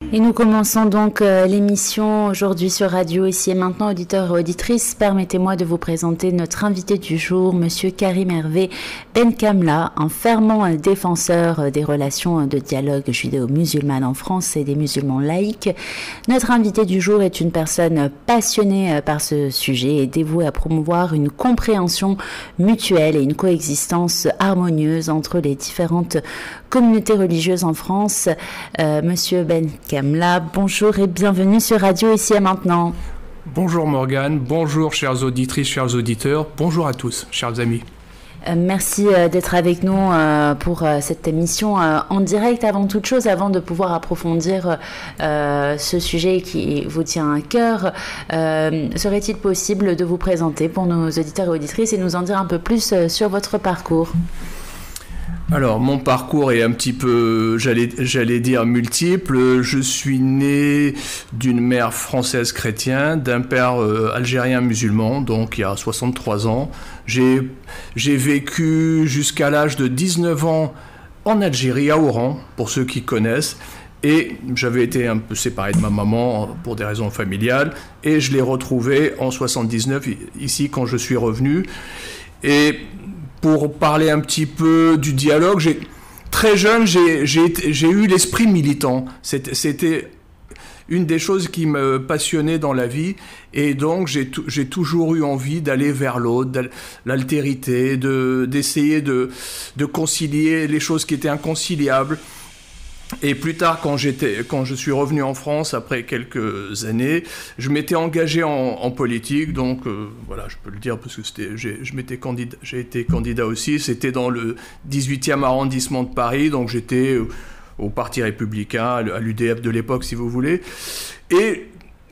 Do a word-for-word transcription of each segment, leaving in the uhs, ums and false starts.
Et nous commençons donc euh, l'émission aujourd'hui sur Radio Ici et Maintenant. Auditeurs et auditrices, permettez-moi de vous présenter notre invité du jour, Monsieur Karim Hervé Benkamla, un fervent défenseur des relations de dialogue judéo-musulmane en France et des musulmans laïcs. Notre invité du jour est une personne passionnée par ce sujet et dévouée à promouvoir une compréhension mutuelle et une coexistence harmonieuse entre les différentes communautés religieuses en France. Euh, Monsieur Benkamla, bonjour et bienvenue sur Radio Ici et Maintenant. Bonjour Morgane, bonjour chères auditrices, chers auditeurs, bonjour à tous, chers amis. Euh, merci euh, d'être avec nous euh, pour euh, cette émission euh, en direct. Avant toute chose, avant de pouvoir approfondir euh, ce sujet qui vous tient à cœur, euh, serait-il possible de vous présenter pour nos auditeurs et auditrices et nous en dire un peu plus euh, sur votre parcours ? Alors, mon parcours est un petit peu, j'allais, j'allais dire, multiple. Je suis né d'une mère française chrétienne, d'un père euh, algérien musulman, donc il y a soixante-trois ans. J'ai, j'ai vécu jusqu'à l'âge de dix-neuf ans en Algérie, à Oran, pour ceux qui connaissent. Et j'avais été un peu séparé de ma maman pour des raisons familiales. Et je l'ai retrouvée en soixante-dix-neuf, ici, quand je suis revenu. Et pour parler un petit peu du dialogue, j'ai, très jeune, j'ai, j'ai, j'ai eu l'esprit militant. C'était, c'était une des choses qui me passionnait dans la vie. Et donc, j'ai, j'ai toujours eu envie d'aller vers l'autre, l'altérité, de, d'essayer de, de concilier les choses qui étaient inconciliables. Et plus tard, quand, j'étais, quand je suis revenu en France, après quelques années, je m'étais engagé en, en politique, donc euh, voilà, je peux le dire parce que c'était, j'ai, je m'étais candidat, j'ai été candidat aussi, c'était dans le dix-huitième arrondissement de Paris, donc j'étais au Parti républicain, à l'U D F de l'époque si vous voulez, et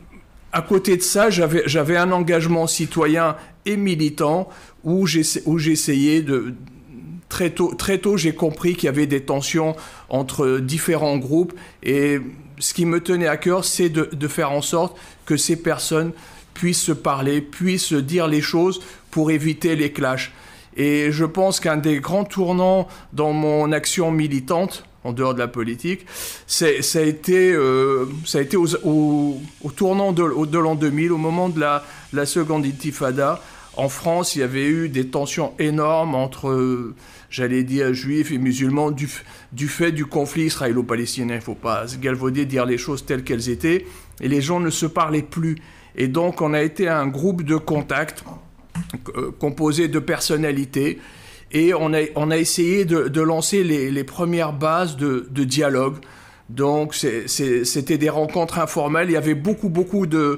à côté de ça, j'avais, j'avais un engagement citoyen et militant où, j'essa- où j'essayais de... Très tôt, très tôt, j'ai compris qu'il y avait des tensions entre différents groupes et ce qui me tenait à cœur, c'est de, de faire en sorte que ces personnes puissent se parler, puissent dire les choses pour éviter les clashs. Et je pense qu'un des grands tournants dans mon action militante, en dehors de la politique, c'est, ça a été, euh, ça a été au, au, au tournant de, au, de l'an deux mille, au moment de la, la seconde intifada. En France, il y avait eu des tensions énormes entre, euh, j'allais dire, juifs et musulmans du, du fait du conflit israélo-palestinien. Il ne faut pas se galvauder, dire les choses telles qu'elles étaient. Et les gens ne se parlaient plus. Et donc, on a été un groupe de contact euh, composé de personnalités. Et on a, on a essayé de, de lancer les, les premières bases de, de dialogue. Donc, c'est, c'est, c'était des rencontres informelles. Il y avait beaucoup, beaucoup de...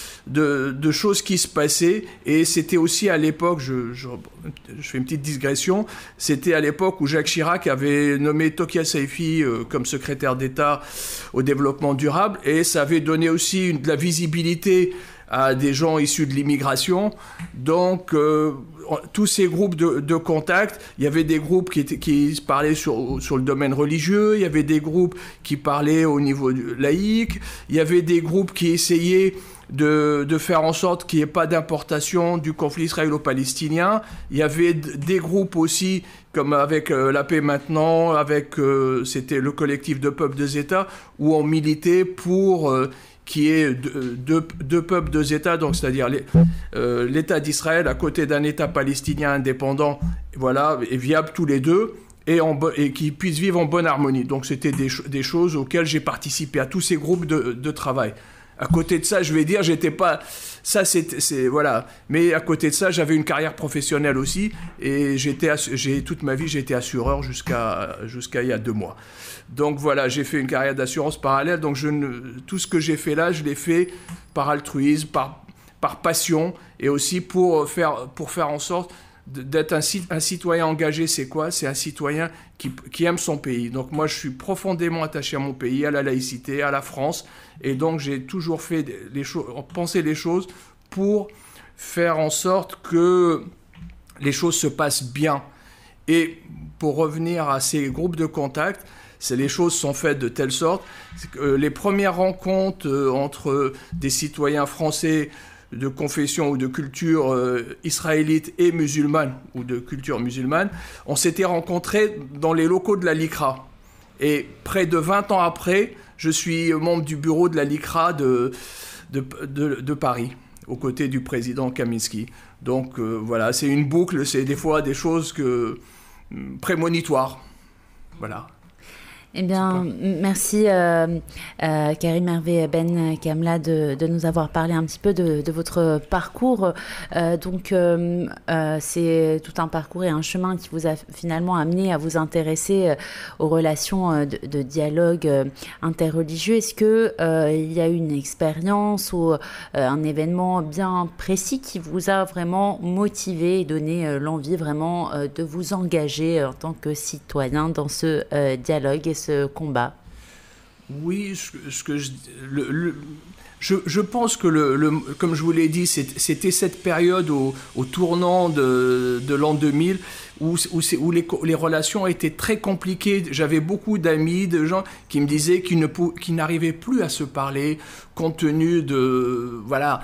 De, de choses qui se passaient, et c'était aussi à l'époque, je, je, je fais une petite digression, c'était à l'époque où Jacques Chirac avait nommé Tokia Saïfi euh, comme secrétaire d'État au développement durable, et ça avait donné aussi une, de la visibilité à des gens issus de l'immigration. Donc euh, tous ces groupes de, de contact, il y avait des groupes qui, étaient, qui parlaient sur, sur le domaine religieux, il y avait des groupes qui parlaient au niveau laïque, il y avait des groupes qui essayaient De, de faire en sorte qu'il n'y ait pas d'importation du conflit israélo-palestinien. Il y avait d- des groupes aussi, comme avec euh, La Paix Maintenant, avec, euh, c'était le collectif de peuples, deux États, où on militait pour euh, qu'il y ait deux, deux, deux peuples, deux États, donc c'est-à-dire les, euh, l'État d'Israël à côté d'un État palestinien indépendant, voilà, et viable tous les deux, et, en bo- et qui puissent vivre en bonne harmonie. Donc c'était des, ch- des choses auxquelles j'ai participé, à tous ces groupes de, de travail. À côté de ça, je vais dire, j'étais pas... Ça, c'est, c'est... Voilà. Mais à côté de ça, j'avais une carrière professionnelle aussi. Et j'étais... Assu... J'ai, toute ma vie, j'ai été assureur jusqu'à... jusqu'à il y a deux mois. Donc voilà, j'ai fait une carrière d'assurance parallèle. Donc je ne... tout ce que j'ai fait là, je l'ai fait par altruisme, par, par passion. Et aussi pour faire, pour faire en sorte d'être un, un citoyen engagé. C'est quoi ? C'est un citoyen qui, qui aime son pays. Donc moi, je suis profondément attaché à mon pays, à la laïcité, à la France. Et donc, j'ai toujours fait les choses, pensé les choses pour faire en sorte que les choses se passent bien. Et pour revenir à ces groupes de contact, c'est, les choses sont faites de telle sorte que les premières rencontres entre des citoyens français de confession ou de culture euh, israélite et musulmane, ou de culture musulmane, on s'était rencontrés dans les locaux de la LICRA. Et près de vingt ans après, Je suis membre du bureau de la LICRA de, de, de, de Paris, aux côtés du président Kaminski. Donc euh, voilà, c'est une boucle, c'est des fois des choses que, prémonitoires. Voilà. Eh bien, merci euh, euh, Karim Hervé Ben Kamla de, de nous avoir parlé un petit peu de, de votre parcours. Euh, donc, euh, euh, c'est tout un parcours et un chemin qui vous a finalement amené à vous intéresser euh, aux relations euh, de, de dialogue euh, interreligieux. Est-ce que euh, il y a eu une expérience ou euh, un événement bien précis qui vous a vraiment motivé et donné euh, l'envie vraiment euh, de vous engager en tant que citoyen dans ce euh, dialogue et ce combat? Oui, ce, ce que je, le, le, je, je pense que, le, le, comme je vous l'ai dit, c'était cette période au, au tournant de, de l'an deux mille où, où, où les, les relations étaient très compliquées. J'avais beaucoup d'amis, de gens qui me disaient qu'ils ne, qu'ils n'arrivaient plus à se parler compte tenu de, voilà,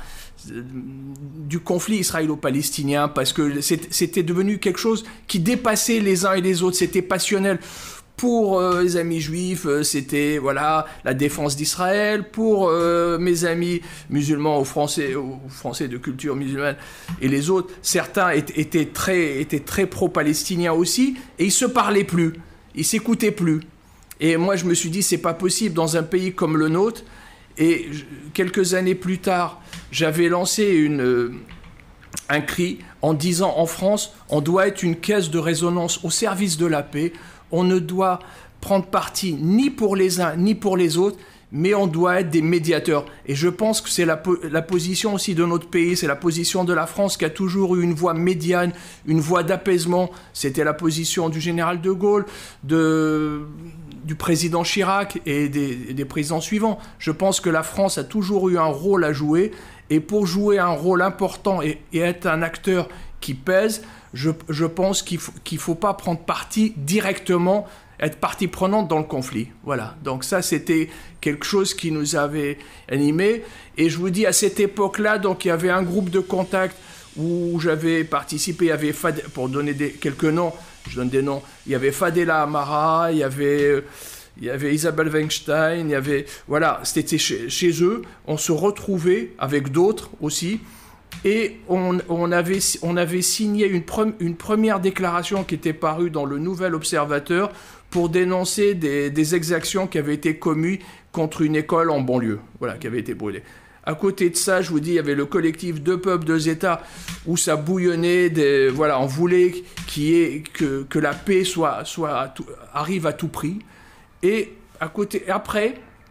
du conflit israélo-palestinien, parce que c'était devenu quelque chose qui dépassait les uns et les autres, c'était passionnel. Pour euh, les amis juifs, euh, c'était voilà la défense d'Israël. Pour euh, mes amis musulmans ou français, ou français de culture musulmane et les autres, certains étaient, étaient très, étaient très pro-palestiniens aussi, et ils se parlaient plus, ils s'écoutaient plus. Et moi, je me suis dit, c'est pas possible dans un pays comme le nôtre. Et je, quelques années plus tard, j'avais lancé une euh, un cri en disant en France, on doit être une caisse de résonance au service de la paix. On ne doit prendre parti ni pour les uns ni pour les autres, mais on doit être des médiateurs. Et je pense que c'est la, la position aussi de notre pays, c'est la position de la France qui a toujours eu une voix médiane, une voix d'apaisement. C'était la position du général de Gaulle, de, du président Chirac et des, des présidents suivants. Je pense que la France a toujours eu un rôle à jouer, et pour jouer un rôle important et, et être un acteur qui pèse, je, je pense qu'il faut, qu'il faut pas prendre parti directement, être partie prenante dans le conflit. Voilà. Donc ça, c'était quelque chose qui nous avait animés. Et je vous dis, à cette époque-là, donc il y avait un groupe de contact où j'avais participé. Il y avait, Fad... pour donner des... quelques noms, je donne des noms, il y avait Fadela Amara, il y avait... Il y avait Isabelle Weinstein, il y avait... Voilà, c'était chez, chez eux. On se retrouvait avec d'autres aussi. Et on, on, avait, on avait signé une, pre, une première déclaration qui était parue dans le Nouvel Observateur pour dénoncer des, des exactions qui avaient été commises contre une école en banlieue, voilà, qui avait été brûlée. À côté de ça, je vous dis, il y avait le collectif Deux peuples, deux États, où ça bouillonnait, des, voilà, on voulait qu'il y ait, que, que la paix soit, soit à tout, arrive à tout prix. Et à côté, après,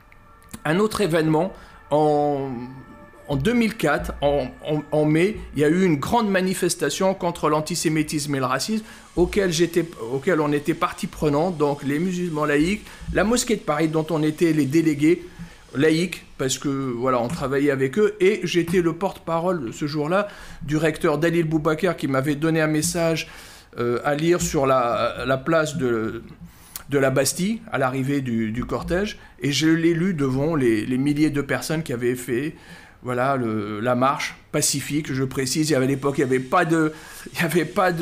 un autre événement, en... En deux mille quatre, en, en, en mai, il y a eu une grande manifestation contre l'antisémitisme et le racisme auquel, j'étais, auquel on était partie prenante, donc les musulmans laïcs, la mosquée de Paris dont on était les délégués laïcs, parce que voilà, on travaillait avec eux, et j'étais le porte-parole ce jour-là du recteur Dalil Boubacar qui m'avait donné un message euh, à lire sur la, la place de... de la Bastille, à l'arrivée du, du cortège, et je l'ai lu devant les, les milliers de personnes qui avaient fait voilà, le, la marche pacifique, je précise. Il y avait à l'époque, il n'y avait pas de, il y avait pas de,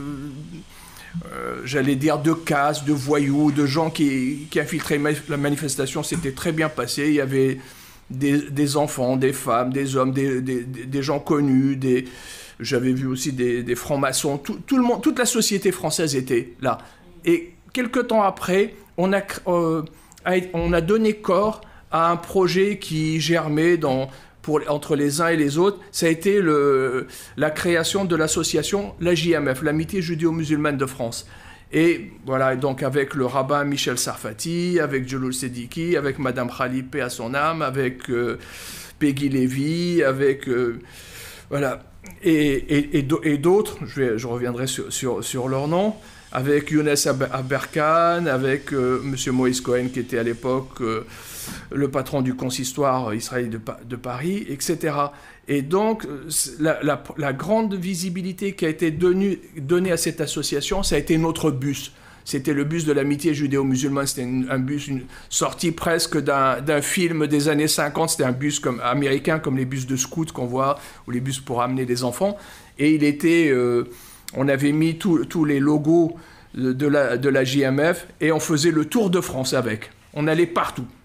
euh, j'allais dire, de casse, de voyous, de gens qui, qui infiltraient la manifestation. C'était très bien passé. Il y avait des, des enfants, des femmes, des hommes, des, des, des gens connus. Des, j'avais vu aussi des, des francs-maçons. Tout, tout le monde, toute la société française était là. Et quelque temps après, on a, euh, on a donné corps à un projet qui germait dans Pour, entre les uns et les autres, ça a été le, la création de l'association, la J M F, l'Amitié judéo-musulmane de France. Et voilà, donc avec le rabbin Michel Sarfati, avec Djeloul Sediki, avec Madame Khalid, paix à son âme, avec euh, Peggy Lévy, avec... Euh, voilà, et, et, et, et d'autres, je, vais, je reviendrai sur, sur, sur leurs noms, avec Younes Aberkan, avec euh, M. Moïse Cohen, qui était à l'époque... Euh, le patron du consistoire israélien de, de Paris, et cetera. Et donc, la, la, la grande visibilité qui a été donnée, donnée à cette association, ça a été notre bus. C'était le bus de l'amitié judéo-musulmane. C'était une, un bus une, sorti presque d'un, d'un film des années cinquante. C'était un bus comme, américain, comme les bus de scouts qu'on voit, ou les bus pour amener les enfants. Et il était... Euh, on avait mis tous les logos de la, de la J M F, et on faisait le tour de France avec. On allait partout.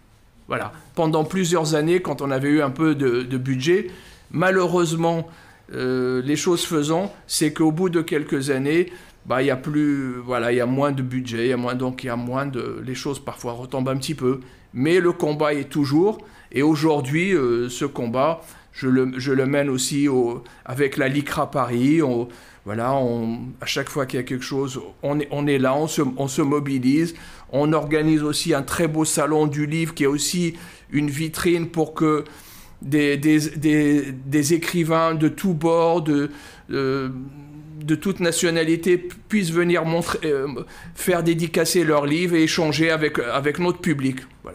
Voilà. Pendant plusieurs années, quand on avait eu un peu de, de budget, malheureusement, euh, les choses faisant, c'est qu'au bout de quelques années, bah, il y a plus, voilà, il y a moins de budget, il y a moins, donc il y a moins de, les choses parfois retombent un petit peu. Mais le combat est toujours. Et aujourd'hui, euh, ce combat, je le, je le mène aussi au, avec la LICRA Paris. On, voilà, on, à chaque fois qu'il y a quelque chose, on est, on est là, on se, on se mobilise. On organise aussi un très beau salon du livre qui est aussi une vitrine pour que des, des, des, des écrivains de tous bords, de, de, de toute nationalité puissent venir montrer, euh, faire dédicacer leurs livres et échanger avec, avec notre public. Voilà.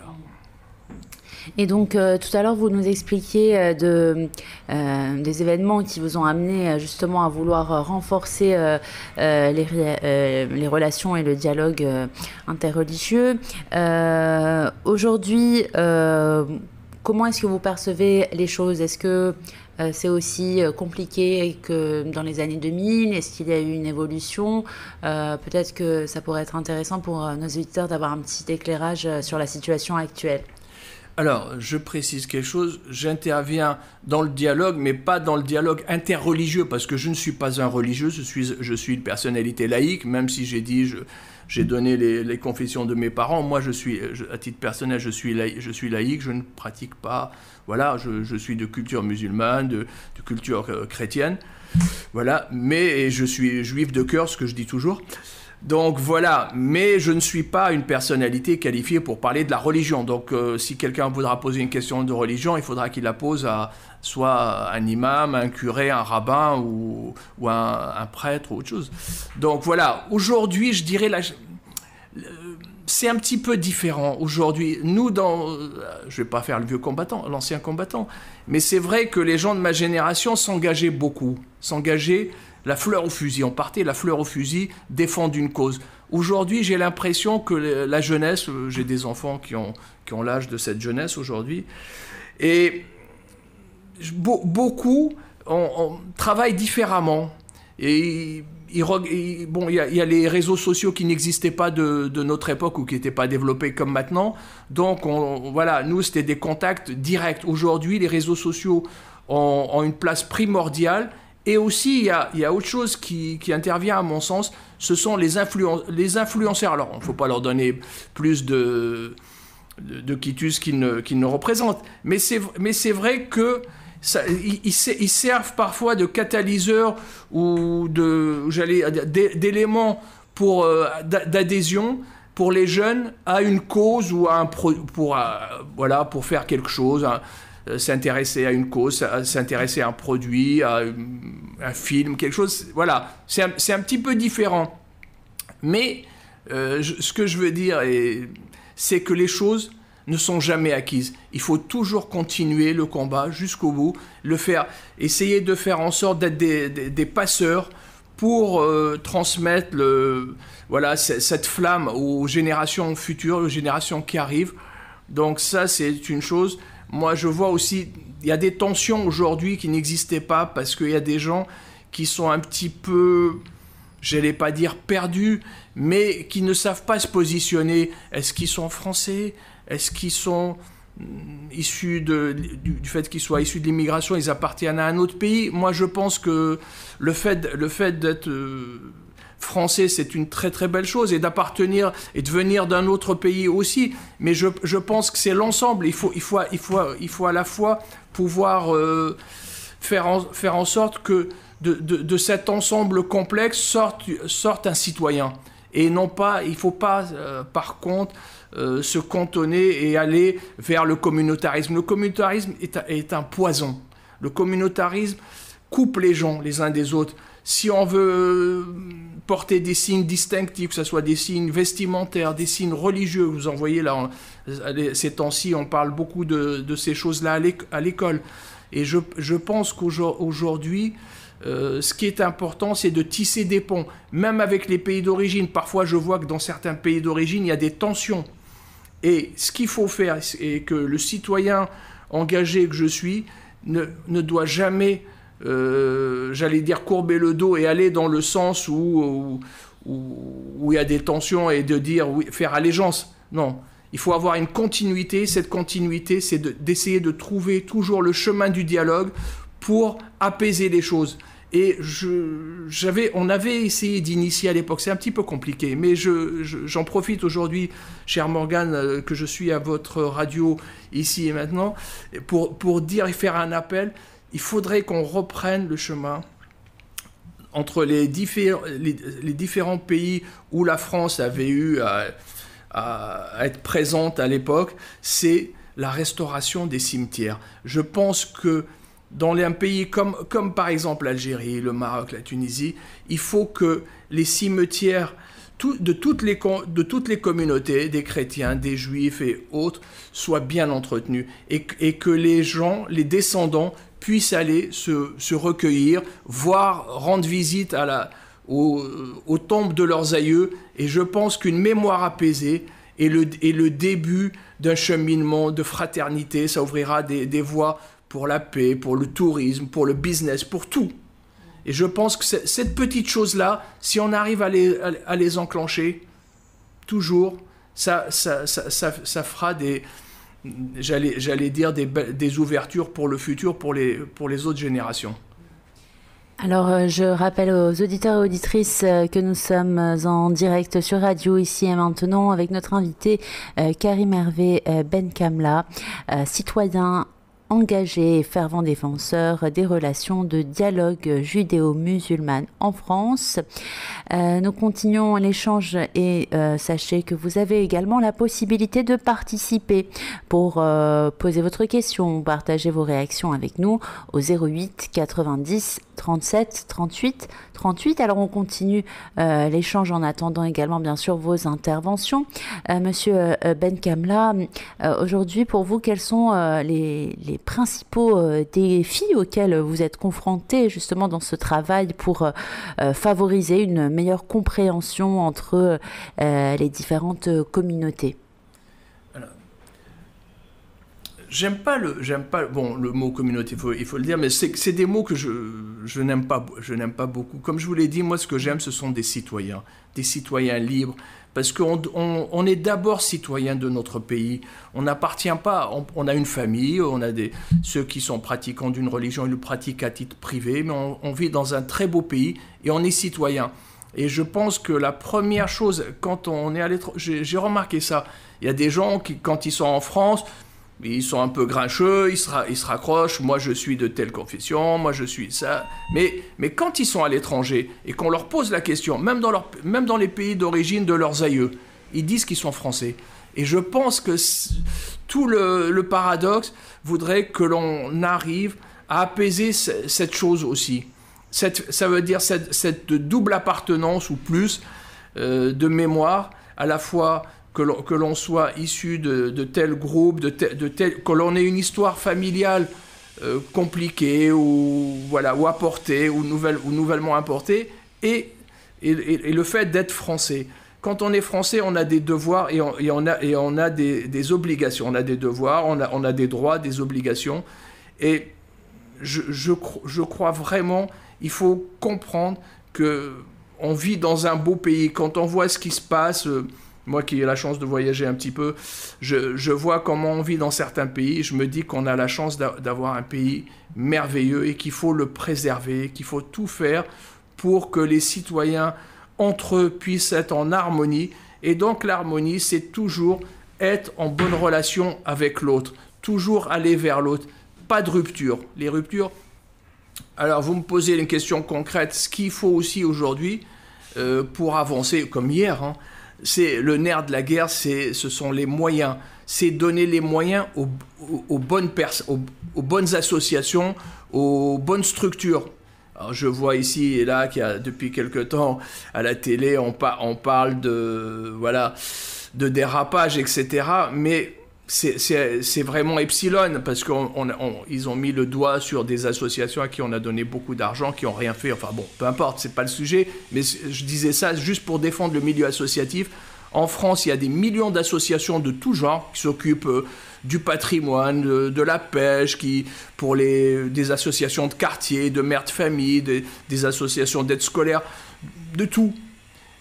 Et donc, euh, tout à l'heure, vous nous expliquiez euh, de, euh, des événements qui vous ont amené euh, justement à vouloir euh, renforcer euh, euh, les, euh, les relations et le dialogue euh, interreligieux. Euh, aujourd'hui, euh, comment est-ce que vous percevez les choses? Est-ce que euh, c'est aussi euh, compliqué que dans les années deux mille? Est-ce qu'il y a eu une évolution? euh, Peut-être que ça pourrait être intéressant pour euh, nos auditeurs d'avoir un petit éclairage euh, sur la situation actuelle. Alors, je précise quelque chose, j'interviens dans le dialogue, mais pas dans le dialogue interreligieux, parce que je ne suis pas un religieux, je suis, je suis une personnalité laïque, même si j'ai dit, je, j'ai donné les, les confessions de mes parents. Moi, je suis, je, à titre personnel, je suis, laïque, je suis laïque, je ne pratique pas, voilà, je, je suis de culture musulmane, de, de culture euh, chrétienne, voilà, mais je suis juif de cœur, ce que je dis toujours. Donc voilà, mais je ne suis pas une personnalité qualifiée pour parler de la religion. Donc euh, si quelqu'un voudra poser une question de religion, il faudra qu'il la pose à soit un imam, un curé, un rabbin ou, ou un, un prêtre ou autre chose. Donc voilà, aujourd'hui, je dirais, la, c'est un petit peu différent. Aujourd'hui, nous, dans, je ne vais pas faire le vieux combattant, l'ancien combattant, mais c'est vrai que les gens de ma génération s'engageaient beaucoup, s'engageaient la fleur au fusil. On partait la fleur au fusil, défendre une cause. Aujourd'hui, j'ai l'impression que la jeunesse, j'ai des enfants qui ont, qui ont l'âge de cette jeunesse aujourd'hui, et beaucoup on, on travaillent différemment. Et, et, et bon, il y, y a les réseaux sociaux qui n'existaient pas de, de notre époque ou qui n'étaient pas développés comme maintenant. Donc, on, voilà, nous, c'était des contacts directs. Aujourd'hui, les réseaux sociaux ont, ont une place primordiale. Et aussi, il y a, il y a autre chose qui, qui intervient à mon sens, ce sont les, influen- les influenceurs. Alors, il ne faut pas leur donner plus de, de, de quitus qu'ils ne, qu'ils ne représentent, mais c'est, mais c'est vrai que ça, ils, ils servent parfois de catalyseurs ou de, j'allais, d'éléments pour, euh, d'adhésion pour les jeunes à une cause ou à un pro, pour, à, voilà, pour faire quelque chose, hein. S'intéresser à une cause, s'intéresser à un produit, à un film, quelque chose. Voilà, c'est un, c'est un petit peu différent. Mais euh, je, ce que je veux dire, est, c'est que les choses ne sont jamais acquises. Il faut toujours continuer le combat jusqu'au bout, le faire, essayer de faire en sorte d'être des, des, des passeurs pour euh, transmettre le, voilà, cette flamme aux générations futures, aux générations qui arrivent. Donc ça, c'est une chose. Moi, je vois aussi, il y a des tensions aujourd'hui qui n'existaient pas parce qu'il y a des gens qui sont un petit peu, je n'allais pas dire perdus, mais qui ne savent pas se positionner. Est-ce qu'ils sont français? Est-ce qu'ils sont issus de, du, du fait qu'ils soient issus de l'immigration, ils appartiennent à un autre pays? Moi, je pense que le fait, le fait d'être euh, français, c'est une très très belle chose, et d'appartenir et de venir d'un autre pays aussi. Mais je, je pense que c'est l'ensemble. Il faut, il faut, il faut, il faut à la fois pouvoir euh, faire, en, faire en sorte que de, de, de cet ensemble complexe sorte, sorte un citoyen. Et non pas, il ne faut pas, euh, par contre, euh, se cantonner et aller vers le communautarisme. Le communautarisme est, est un poison. Le communautarisme coupe les gens les uns des autres. Si on veut porter des signes distinctifs, que ce soit des signes vestimentaires, des signes religieux, vous en voyez là, on, ces temps-ci, on parle beaucoup de, de ces choses-là à l'école. Et je, je pense qu'aujourd'hui, euh, ce qui est important, c'est de tisser des ponts, même avec les pays d'origine. Parfois, je vois que dans certains pays d'origine, il y a des tensions. Et ce qu'il faut faire, et que le citoyen engagé que je suis ne, ne doit jamais... Euh, j'allais dire courber le dos et aller dans le sens où, où, où, où il y a des tensions et de dire oui, faire allégeance. Non, Il faut avoir une continuité. Cette continuité, c'est de, d'essayer de trouver toujours le chemin du dialogue pour apaiser les choses. Et je, j'avais, on avait essayé d'initier à l'époque, c'est un petit peu compliqué, mais je, je, j'en profite aujourd'hui, cher Morgane, que je suis à votre radio ici et maintenant, pour, pour dire et faire un appel. Il faudrait qu'on reprenne le chemin entre les, diffé- les, les différents pays où la France avait eu à, à, à être présente à l'époque, c'est la restauration des cimetières. Je pense que dans les pays comme, comme par exemple l'Algérie, le Maroc, la Tunisie, il faut que les cimetières tout, de, toutes les, de toutes les communautés, des chrétiens, des juifs et autres, soient bien entretenus et, et que les gens, les descendants, puissent aller se, se recueillir, voir, rendre visite à la, aux, aux tombes de leurs aïeux. Et je pense qu'une mémoire apaisée est le, est le début d'un cheminement de fraternité. Ça ouvrira des, des voies pour la paix, pour le tourisme, pour le business, pour tout. Et je pense que cette petite chose-là, si on arrive à les, à les enclencher, toujours, ça, ça, ça, ça, ça fera des, j'allais, j'allais dire des, des ouvertures pour le futur, pour les, pour les autres générations. Alors, je rappelle aux auditeurs et auditrices que nous sommes en direct sur Radio ici et maintenant avec notre invité euh, Karim Hervé euh, Benkamla, euh, citoyen engagé et fervent défenseur des relations de dialogue judéo-musulmane en France. Euh, nous continuons l'échange et euh, sachez que vous avez également la possibilité de participer pour euh, poser votre question ou partager vos réactions avec nous au zéro huit quatre-vingt-dix trente-sept trente-huit trente-huit. Alors on continue euh, l'échange en attendant également bien sûr vos interventions. Euh, Monsieur euh, Benkamla, euh, aujourd'hui pour vous quels sont euh, les, les principaux euh, défis auxquels vous êtes confrontés justement dans ce travail pour euh, favoriser une meilleure compréhension entre euh, les différentes communautés? Alors, j'aime pas le, j'aime pas, bon, le mot communauté, il faut, il faut le dire, mais c'est, c'est des mots que je, je n'aime pas, je n'aime pas beaucoup. Comme je vous l'ai dit, moi, ce que j'aime, ce sont des citoyens, des citoyens libres, parce qu'on on, on est d'abord citoyen de notre pays. On n'appartient pas, on, on a une famille, on a des, ceux qui sont pratiquants d'une religion, ils le pratiquent à titre privé, mais on, on vit dans un très beau pays et on est citoyen. Et je pense que la première chose, quand on est à l'étranger, j'ai, j'ai remarqué ça, il y a des gens qui, quand ils sont en France, ils sont un peu grincheux, ils se, ils se raccrochent, moi je suis de telle confession, moi je suis ça. Mais, mais quand ils sont à l'étranger et qu'on leur pose la question, même dans, leur, même dans les pays d'origine de leurs aïeux, ils disent qu'ils sont français. Et je pense que tout le, le paradoxe voudrait que l'on arrive à apaiser c- cette chose aussi. Cette, ça veut dire cette, cette double appartenance ou plus euh, de mémoire, à la fois que l'on, que l'on soit issu de, de tel groupe, de tel, de tel, que l'on ait une histoire familiale euh, compliquée ou, voilà, ou apportée ou, nouvelle, ou nouvellement importée, et, et, et le fait d'être français. Quand on est français, on a des devoirs et on, et on a, et on a des, des obligations. On a des devoirs, on a, on a des droits, des obligations. Et je, je, je crois vraiment, il faut comprendre qu'on vit dans un beau pays. Quand on voit ce qui se passe, euh, moi qui ai la chance de voyager un petit peu, je, je vois comment on vit dans certains pays. Je me dis qu'on a la chance d'a, d'avoir un pays merveilleux et qu'il faut le préserver, qu'il faut tout faire pour que les citoyens entre eux puissent être en harmonie. Et donc l'harmonie, c'est toujours être en bonne relation avec l'autre, toujours aller vers l'autre, pas de rupture. Les ruptures, alors vous me posez une question concrète, ce qu'il faut aussi aujourd'hui euh, pour avancer, comme hier, hein, c'est le nerf de la guerre, c'est, ce sont les moyens, c'est donner les moyens aux, aux, aux, bonnes pers- aux, aux bonnes associations, aux bonnes structures. Alors je vois ici et là qu'il y a depuis quelque temps à la télé on, pa- on parle de voilà de dérapage et cetera. Mais c'est, c'est, c'est vraiment epsilon parce qu'ils ont mis le doigt sur des associations à qui on a donné beaucoup d'argent qui n'ont rien fait. Enfin bon, peu importe, c'est pas le sujet. Mais je disais ça juste pour défendre le milieu associatif. En France, il y a des millions d'associations de tout genre qui s'occupent euh, du patrimoine, de, de la pêche, qui, pour les, des associations de quartier, de mères de famille, des, des associations d'aide scolaire, de tout.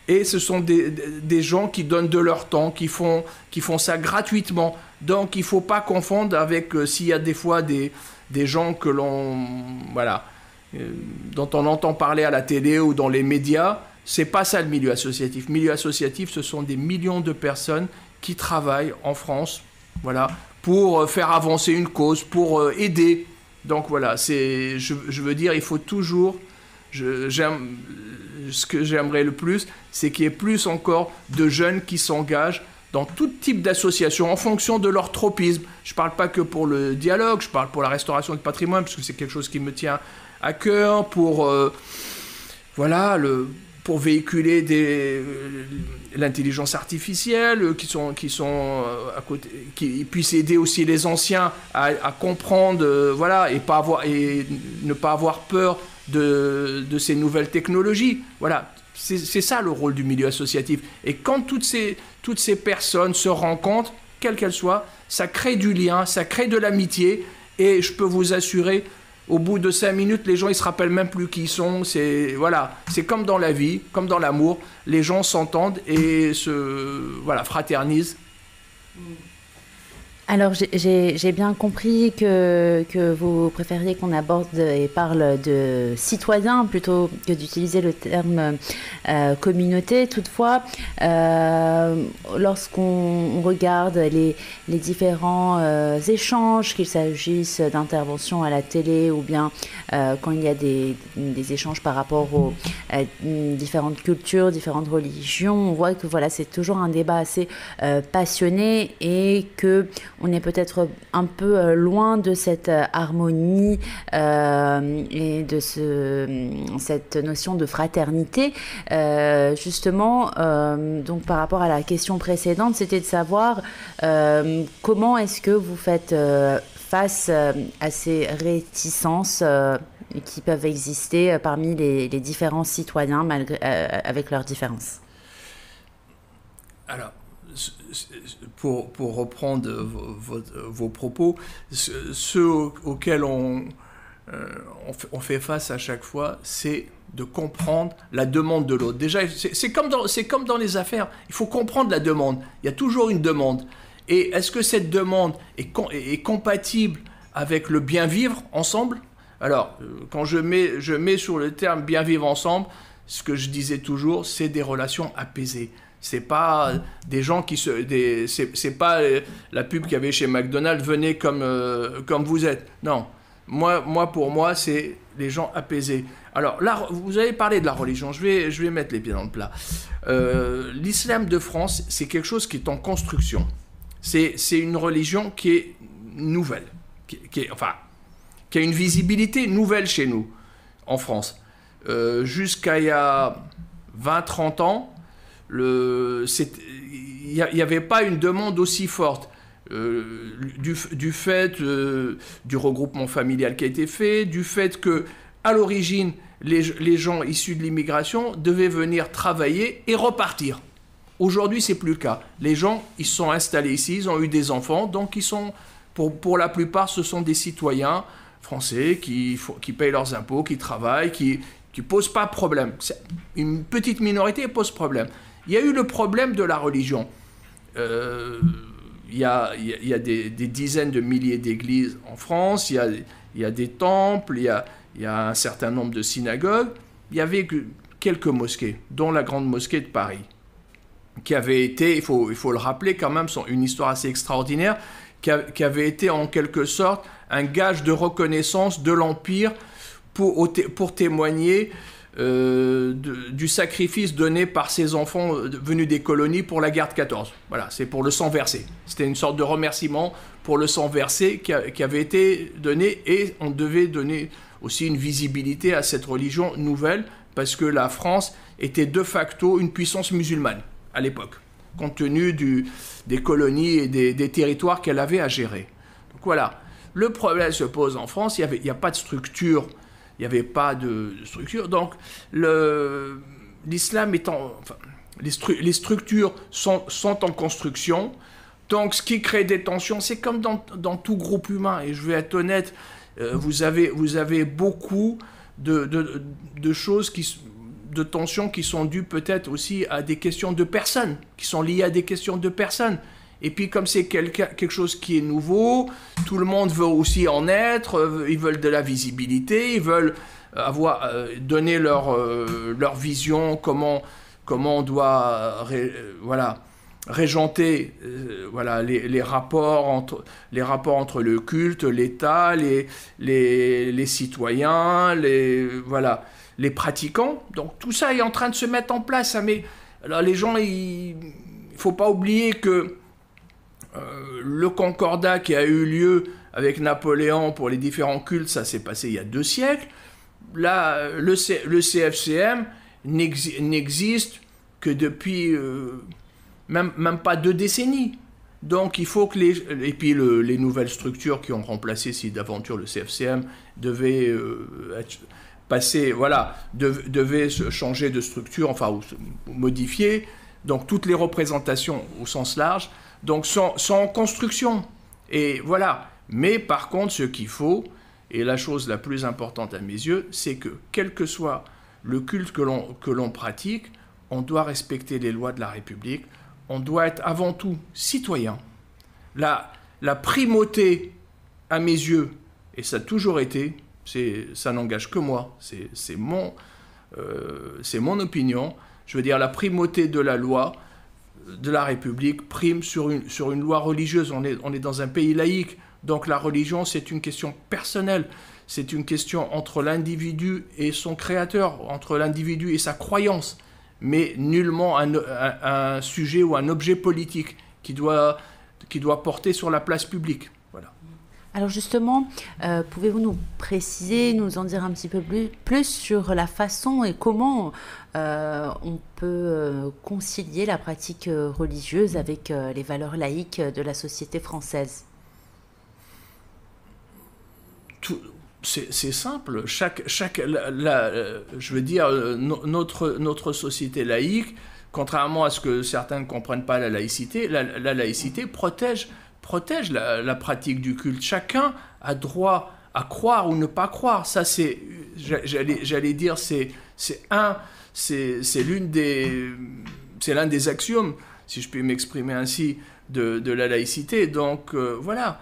Et ce sont des, des gens qui donnent de leur temps, qui font, qui font ça gratuitement. Donc il ne faut pas confondre avec euh, s'il y a des fois des, des gens que l'on, voilà, euh, dont on entend parler à la télé ou dans les médias. C'est pas ça le milieu associatif. Le milieu associatif, ce sont des millions de personnes qui travaillent en France, voilà, pour euh, faire avancer une cause, pour euh, aider. Donc voilà, c'est, je, je veux dire, il faut toujours... Je, j'aime, ce que j'aimerais le plus, c'est qu'il y ait plus encore de jeunes qui s'engagent dans tout type d'association en fonction de leur tropisme. Je ne parle pas que pour le dialogue, je parle pour la restauration du patrimoine, parce que c'est quelque chose qui me tient à cœur, pour, euh, voilà, le, pour véhiculer des, euh, l'intelligence artificielle, qui, sont, qui, sont, euh, à côté, qui puissent aider aussi les anciens à, à comprendre, euh, voilà, et, pas avoir, et ne pas avoir peur De, de ces nouvelles technologies. Voilà, c'est, c'est ça le rôle du milieu associatif. Et quand toutes ces, toutes ces personnes se rencontrent, quelles qu'elles soient, ça crée du lien, ça crée de l'amitié. Et je peux vous assurer, au bout de cinq minutes, les gens ils se rappellent même plus qui ils sont. C'est, voilà, c'est comme dans la vie, comme dans l'amour. Les gens s'entendent et se voilà, fraternisent. Alors, j'ai, j'ai, j'ai bien compris que, que vous préfériez qu'on aborde et parle de citoyens plutôt que d'utiliser le terme euh, communauté. Toutefois, euh, lorsqu'on regarde les, les différents euh, échanges, qu'il s'agisse d'interventions à la télé ou bien euh, quand il y a des, des échanges par rapport aux euh, différentes cultures, différentes religions, on voit que voilà, c'est toujours un débat assez euh, passionné et que on est peut-être un peu loin de cette harmonie euh, et de ce, cette notion de fraternité. Euh, justement, euh, donc par rapport à la question précédente, c'était de savoir euh, comment est-ce que vous faites euh, face à ces réticences euh, qui peuvent exister parmi les, les différents citoyens malgré, euh, avec leurs différences. Alors, Pour, pour reprendre vos, vos propos, ceux auxquels on, euh, on, fait, on fait face à chaque fois, c'est de comprendre la demande de l'autre. Déjà, c'est, c'est, comme dans, c'est comme dans les affaires, il faut comprendre la demande. Il y a toujours une demande. Et est-ce que cette demande est, est, est compatible avec le bien vivre ensemble ? Alors, quand je mets, je mets sur le terme bien vivre ensemble, ce que je disais toujours, c'est des relations apaisées. C'est pas des gens qui se, des, c'est, c'est pas la pub qu'il y avait chez McDonald's, venez comme, euh, comme vous êtes. Non, moi, moi pour moi, c'est les gens apaisés. Alors là, vous avez parlé de la religion, je vais, je vais mettre les pieds dans le plat. Euh, l'islam de France, c'est quelque chose qui est en construction. C'est, c'est une religion qui est nouvelle, qui, qui est, enfin, qui a une visibilité nouvelle chez nous, en France. Euh, jusqu'à il y a vingt à trente ans, il n'y avait pas une demande aussi forte euh, du, du fait euh, du regroupement familial qui a été fait, du fait que à l'origine les, les gens issus de l'immigration devaient venir travailler et repartir. Aujourd'hui, c'est plus le cas. Les gens, ils se sont installés ici, ils ont eu des enfants, donc ils sont, pour, pour la plupart, ce sont des citoyens français qui, qui payent leurs impôts, qui travaillent, qui ne posent pas problème. Une petite minorité pose problème. Il y a eu le problème de la religion. Euh, il y a, il y a des, des dizaines de milliers d'églises en France, il y a, il y a des temples, il y a, il y a un certain nombre de synagogues. Il y avait quelques mosquées, dont la Grande Mosquée de Paris, qui avait été, il faut, il faut le rappeler quand même, une histoire assez extraordinaire, qui, a, qui avait été en quelque sorte un gage de reconnaissance de l'Empire pour, pour témoigner Euh, de, du sacrifice donné par ces enfants venus des colonies pour la guerre de quatorze. Voilà, c'est pour le sang versé. C'était une sorte de remerciement pour le sang versé qui, a, qui avait été donné, et on devait donner aussi une visibilité à cette religion nouvelle parce que la France était de facto une puissance musulmane à l'époque, compte tenu du, des colonies et des, des territoires qu'elle avait à gérer. Donc voilà, le problème se pose en France, il n'y a pas de structure. Il n'y avait pas de structure. Donc, le, l'islam étant... Enfin, les, stru, les structures sont, sont en construction. Donc, ce qui crée des tensions, c'est comme dans, dans tout groupe humain. Et je vais être honnête, euh, vous, avez, vous avez beaucoup de, de, de choses qui... de tensions qui sont dues peut-être aussi à des questions de personnes, qui sont liées à des questions de personnes. Et puis comme c'est quelque, quelque chose qui est nouveau, tout le monde veut aussi en être, ils veulent de la visibilité, ils veulent avoir, euh, donner leur, euh, leur vision, comment, comment on doit ré, voilà, régenter euh, voilà, les, les, rapports entre, les rapports entre le culte, l'État, les, les, les citoyens, les, voilà, les pratiquants. Donc tout ça est en train de se mettre en place. Mais alors, les gens, il ne faut pas oublier que euh, le concordat qui a eu lieu avec Napoléon pour les différents cultes, ça s'est passé il y a deux siècles. Là, le, C, le C F C M n'existe que depuis euh, même, même pas deux décennies. Donc il faut que les... Et puis le, les nouvelles structures qui ont remplacé, si d'aventure le C F C M devait euh, être, passer, voilà, dev, devait changer de structure, enfin, ou, ou modifier. Donc toutes les représentations au sens large, donc sont, sont en construction. Et voilà. Mais par contre, ce qu'il faut... Et la chose la plus importante à mes yeux, c'est que, quel que soit le culte que l'on, que l'on pratique, on doit respecter les lois de la République, on doit être avant tout citoyen. La, la primauté, à mes yeux, et ça a toujours été, c'est, ça n'engage que moi, c'est, c'est, mon, euh, c'est mon opinion, je veux dire la primauté de la loi, de la République, prime sur une, sur une loi religieuse. On est, on est dans un pays laïque. Donc la religion, c'est une question personnelle, c'est une question entre l'individu et son créateur, entre l'individu et sa croyance, mais nullement un, un, un sujet ou un objet politique qui doit, qui doit porter sur la place publique. Voilà. Alors justement, euh, pouvez-vous nous préciser, nous en dire un petit peu plus, plus sur la façon et comment euh, on peut euh, concilier la pratique religieuse avec euh, les valeurs laïques de la société française ? C'est, c'est simple. Chaque, chaque, la, la, je veux dire, no, notre, notre société laïque, contrairement à ce que certains ne comprennent pas la laïcité, la, la laïcité protège, protège la, la pratique du culte. Chacun a droit à croire ou ne pas croire. Ça, c'est, j'allais, j'allais dire, c'est, c'est un, c'est, c'est l'une des, c'est l'un des axiomes, si je puis m'exprimer ainsi, de, de la laïcité. Donc euh, voilà.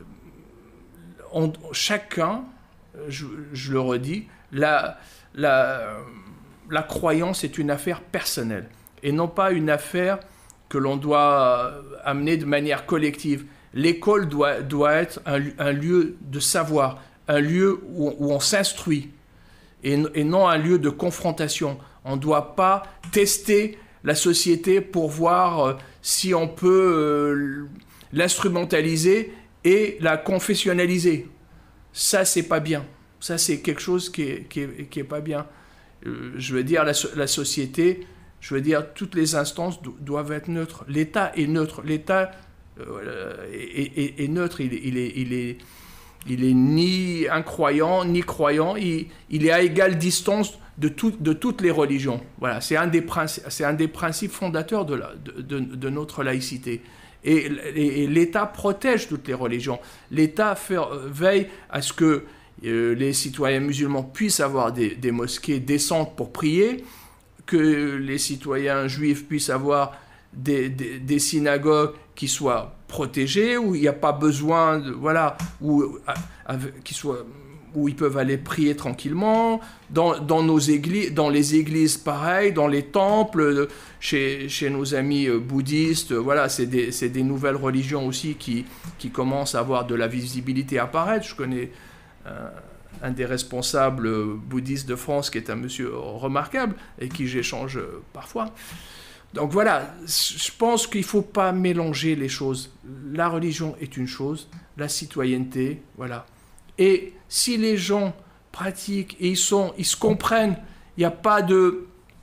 On, chacun, je, je le redis, la, la, la croyance est une affaire personnelle et non pas une affaire que l'on doit amener de manière collective. L'école doit, doit être un, un lieu de savoir, un lieu où, où on s'instruit et, et non un lieu de confrontation. On ne doit pas tester la société pour voir euh, si on peut euh, l'instrumentaliser et la confessionnaliser. Ça, c'est pas bien. Ça, c'est quelque chose qui est, qui est, qui est pas bien. Euh, je veux dire, la, la société, je veux dire, toutes les instances do- doivent être neutres. L'État est neutre. L'État euh, est, est, est neutre. Il, il, est, il, est, il est ni incroyant, ni croyant. Il, il est à égale distance de, tout, de toutes les religions. Voilà, c'est un des principes, c'est un des principes fondateurs de, la, de, de, de notre laïcité. Et, et, et l'État protège toutes les religions. L'État fait, euh, veille à ce que euh, les citoyens musulmans puissent avoir des, des mosquées décentes pour prier, que les citoyens juifs puissent avoir des, des, des synagogues qui soient protégées, où il n'y a pas besoin de, voilà, où, à, qui soient, où ils peuvent aller prier tranquillement, dans, dans, nos églises, dans les églises pareil, dans les temples, chez, chez nos amis bouddhistes, voilà, c'est des, c'est des nouvelles religions aussi qui, qui commencent à avoir de la visibilité apparaître. Je connais euh, un des responsables bouddhistes de France qui est un monsieur remarquable et qui j'échange parfois. Donc voilà, je pense qu'il ne faut pas mélanger les choses. La religion est une chose, la citoyenneté, voilà. Et si les gens pratiquent et ils, sont, ils se comprennent, il n'y a pas de,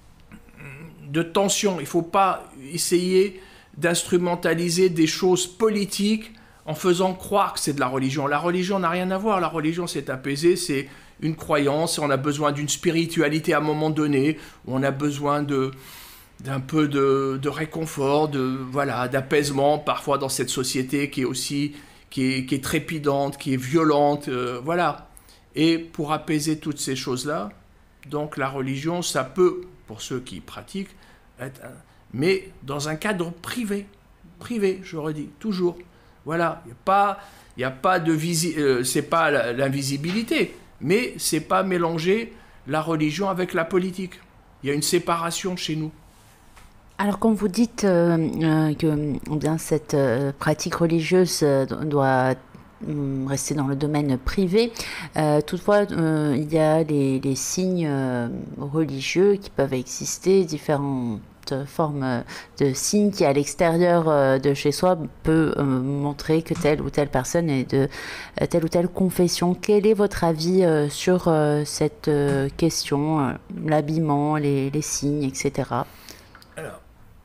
de tension. Il ne faut pas essayer d'instrumentaliser des choses politiques en faisant croire que c'est de la religion. La religion n'a rien à voir. La religion, c'est apaisé, c'est une croyance. On a besoin d'une spiritualité à un moment donné. On a besoin de, d'un peu de, de réconfort, de, voilà, d'apaisement, parfois dans cette société qui est aussi... Qui est, qui est trépidante, qui est violente, euh, voilà. Et pour apaiser toutes ces choses-là, donc la religion, ça peut pour ceux qui pratiquent, être, mais dans un cadre privé. Privé, je redis, toujours. Voilà, il n'y a pas, y a pas de visi- euh, c'est pas l'invisibilité, mais c'est pas mélanger la religion avec la politique. Il y a une séparation chez nous. Alors, quand vous dites euh, euh, que eh bien, cette euh, pratique religieuse euh, doit euh, rester dans le domaine privé, euh, toutefois, euh, il y a les, les signes euh, religieux qui peuvent exister, différentes formes de signes qui, à l'extérieur euh, de chez soi, peut euh, montrer que telle ou telle personne est de euh, telle ou telle confession. Quel est votre avis euh, sur euh, cette euh, question, euh, l'habillement, les, les signes, et cetera. Alors,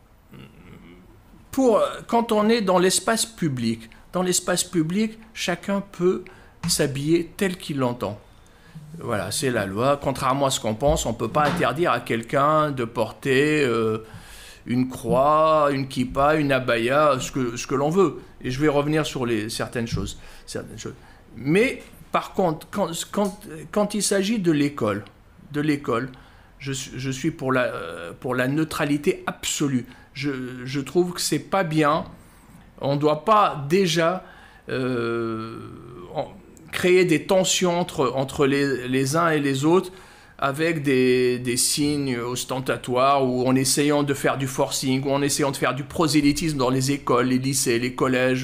pour, quand on est dans l'espace public, dans l'espace public, chacun peut s'habiller tel qu'il l'entend. Voilà, c'est la loi. Contrairement à ce qu'on pense, on ne peut pas interdire à quelqu'un de porter euh, une croix, une kippa, une abaya, ce que, ce que l'on veut. Et je vais revenir sur les, certaines choses, certaines choses. Mais par contre, quand, quand, quand il s'agit de l'école, de l'école, je, je suis pour la, pour la neutralité absolue. Je, je trouve que c'est pas bien. On ne doit pas déjà euh, en, créer des tensions entre, entre les, les uns et les autres avec des, des signes ostentatoires ou en essayant de faire du forcing ou en essayant de faire du prosélytisme dans les écoles, les lycées, les collèges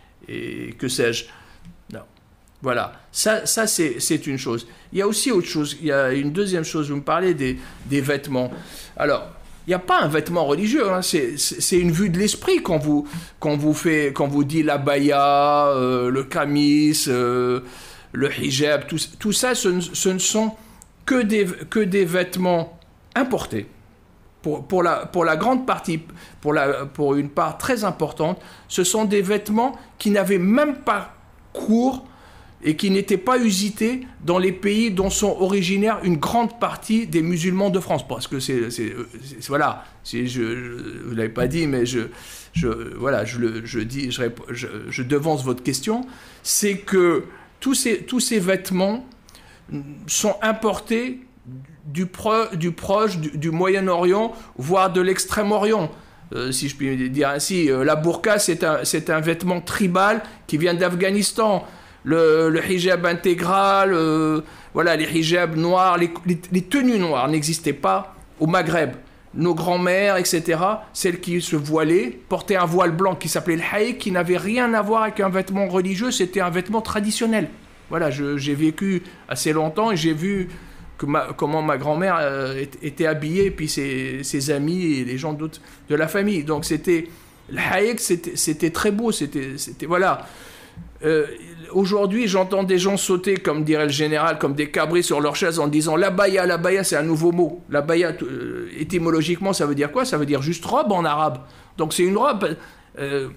et que sais-je. Non. Voilà, ça, ça c'est, c'est une chose. Il y a aussi autre chose, il y a une deuxième chose, vous me parlez des, des vêtements. Alors, il n'y a pas un vêtement religieux, hein. c'est, c'est une vue de l'esprit quand vous, quand vous, fait, quand vous dit l'abaya, euh, le kamis, euh, le hijab, tout, tout ça, ce ne, ce ne sont que des, que des vêtements importés. Pour, pour, la, pour la grande partie, pour, la, pour une part très importante, ce sont des vêtements qui n'avaient même pas cours et qui n'étaient pas usités dans les pays dont sont originaires une grande partie des musulmans de France. Parce que c'est... c'est, c'est voilà, c'est, je ne l'avez pas dit, mais je, je, voilà, je, le, je, dis, je, je, je devance votre question. C'est que tous ces, tous ces vêtements sont importés du, pro, du proche, du, du Moyen-Orient, voire de l'Extrême-Orient. Euh, si je puis dire ainsi, euh, la burqa, c'est un, c'est un vêtement tribal qui vient d'Afghanistan. Le, le hijab intégral, euh, voilà, les hijabs noirs, les, les, les tenues noires n'existaient pas au Maghreb. Nos grands-mères, et cetera, celles qui se voilaient, portaient un voile blanc qui s'appelait le haïk, qui n'avait rien à voir avec un vêtement religieux, c'était un vêtement traditionnel. Voilà, je, j'ai vécu assez longtemps et j'ai vu que ma, comment ma grand-mère euh, était habillée, et puis ses, ses amis et les gens d'autres de la famille. Donc c'était, le haïk, c'était, c'était très beau, c'était, c'était voilà. Euh, aujourd'hui, j'entends des gens sauter, comme dirait le général, comme des cabris sur leur chaise en disant l'abaya, l'abaya, c'est un nouveau mot. L'abaya, euh, étymologiquement, ça veut dire quoi? Ça veut dire juste robe en arabe. Donc c'est une robe. Euh,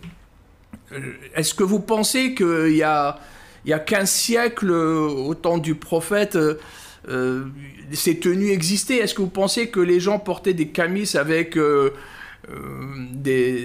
est-ce que vous pensez qu'il y a, il y a quinze siècles, au temps du prophète, euh, euh, ces tenues existaient? Est-ce que vous pensez que les gens portaient des camis avec euh, euh, des,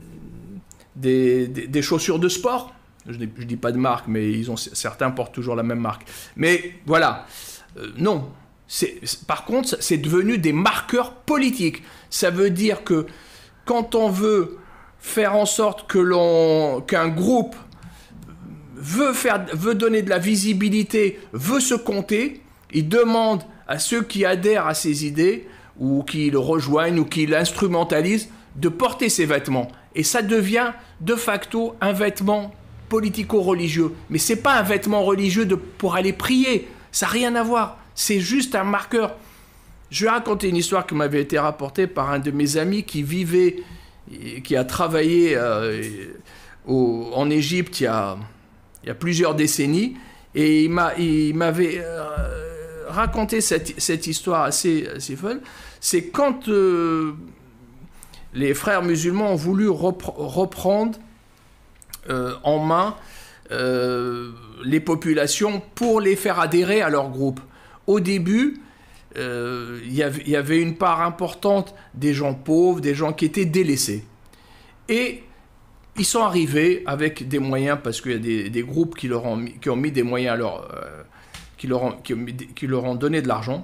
des, des, des chaussures de sport? Je ne dis pas de marque, mais ils ont, certains portent toujours la même marque. Mais voilà, euh, non. C'est, par contre, c'est devenu des marqueurs politiques. Ça veut dire que quand on veut faire en sorte que l'on, qu'un groupe veut, faire, veut donner de la visibilité, veut se compter, il demande à ceux qui adhèrent à ses idées, ou qui le rejoignent, ou qui l'instrumentalisent, de porter ces vêtements. Et ça devient de facto un vêtement politico-religieux. Mais c'est pas un vêtement religieux de, pour aller prier. Ça n'a rien à voir. C'est juste un marqueur. Je vais raconter une histoire qui m'avait été rapportée par un de mes amis qui vivait, qui a travaillé euh, au, en Égypte il y, a, il y a plusieurs décennies. Et il, m'a, il m'avait euh, raconté cette, cette histoire assez, assez folle. C'est quand euh, les frères musulmans ont voulu repre- reprendre Euh, en main euh, les populations pour les faire adhérer à leur groupe. Au début, euh, y avait, y avait une part importante des gens pauvres, des gens qui étaient délaissés. Et ils sont arrivés avec des moyens, parce qu'il y a des, des groupes qui leur ont mis, qui ont mis des moyens à leur, euh, qui, leur ont, qui, ont mis, qui leur ont donné de l'argent pour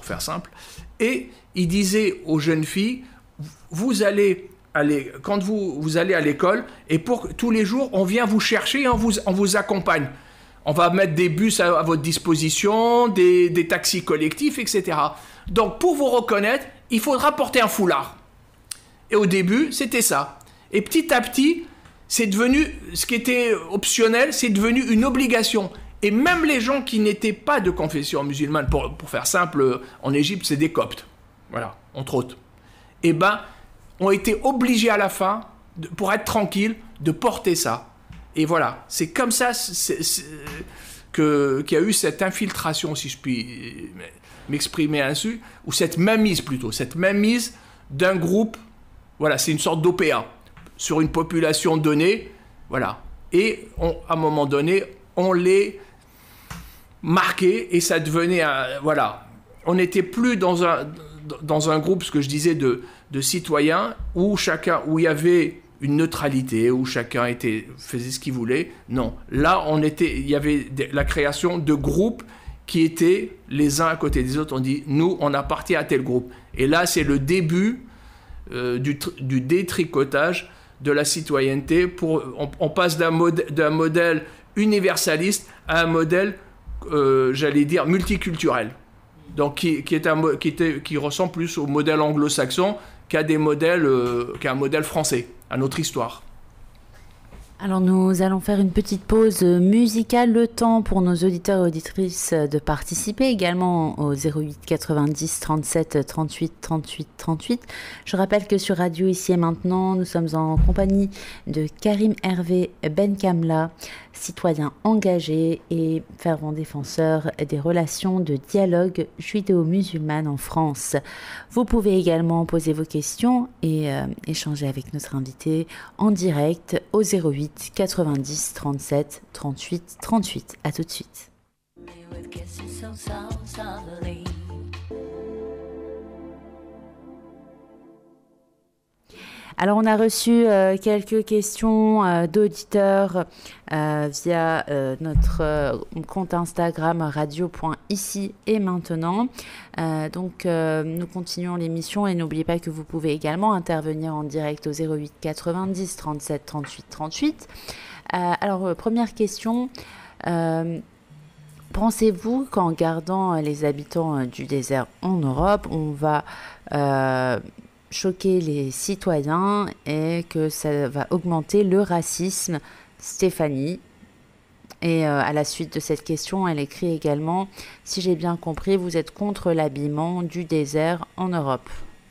pour faire simple. Et il disait aux jeunes filles, vous allez, aller, quand vous, vous allez à l'école, et pour tous les jours, on vient vous chercher et on vous, on vous accompagne. On va mettre des bus à, à votre disposition, des, des taxis collectifs, et cetera. Donc, pour vous reconnaître, il faudra porter un foulard. Et au début, c'était ça. Et petit à petit, c'est devenu, ce qui était optionnel, c'est devenu une obligation. Et même les gens qui n'étaient pas de confession musulmane, pour, pour faire simple, en Égypte, c'est des coptes. Voilà, entre autres. Eh ben, ont été obligés à la fin, de, pour être tranquilles, de porter ça. Et voilà, c'est comme ça c'est, c'est, que, qu'il y a eu cette infiltration, si je puis m'exprimer ainsi, ou cette mainmise plutôt, cette mainmise d'un groupe, voilà, c'est une sorte d'O P A, sur une population donnée, voilà. Et on, à un moment donné, on les marquait et ça devenait, un, voilà, on n'était plus dans un, dans un groupe, ce que je disais, de, de citoyens, où chacun, où il y avait une neutralité, où chacun était, faisait ce qu'il voulait. Non, là, on était, il y avait la création de groupes qui étaient les uns à côté des autres. On dit, nous, on appartient à tel groupe. Et là, c'est le début euh, du, du détricotage de la citoyenneté. Pour, on, on passe d'un, mod, d'un modèle universaliste à un modèle, euh, j'allais dire, multiculturel. Donc, qui, qui, est un, qui, était, qui ressemble plus au modèle anglo-saxon qu'à des modèles, euh, qu'à un modèle français, à notre histoire. Alors nous allons faire une petite pause musicale, le temps pour nos auditeurs et auditrices de participer également au zéro huit quatre-vingt-dix trente-sept trente-huit trente-huit trente-huit. Je rappelle que sur Radio Ici et Maintenant, nous sommes en compagnie de Karim Hervé Benkamla, citoyen engagé et fervent défenseur des relations de dialogue judéo-musulmane en France. Vous pouvez également poser vos questions et euh, échanger avec notre invité en direct au zéro huit quatre-vingt-dix trente-sept trente-huit trente-huit. À tout de suite. Alors on a reçu euh, quelques questions euh, d'auditeurs euh, via euh, notre euh, compte Instagram radio.ici et maintenant. Euh, donc euh, nous continuons l'émission et n'oubliez pas que vous pouvez également intervenir en direct au zéro huit quatre-vingt-dix trente-sept trente-huit trente-huit. Euh, alors euh, première question, euh, pensez-vous qu'en gardant les habitants euh, du désert en Europe, on va euh, choquer les citoyens et que ça va augmenter le racisme? Stéphanie. Et euh, à la suite de cette question, elle écrit également, si j'ai bien compris, vous êtes contre l'habillement du désert en Europe.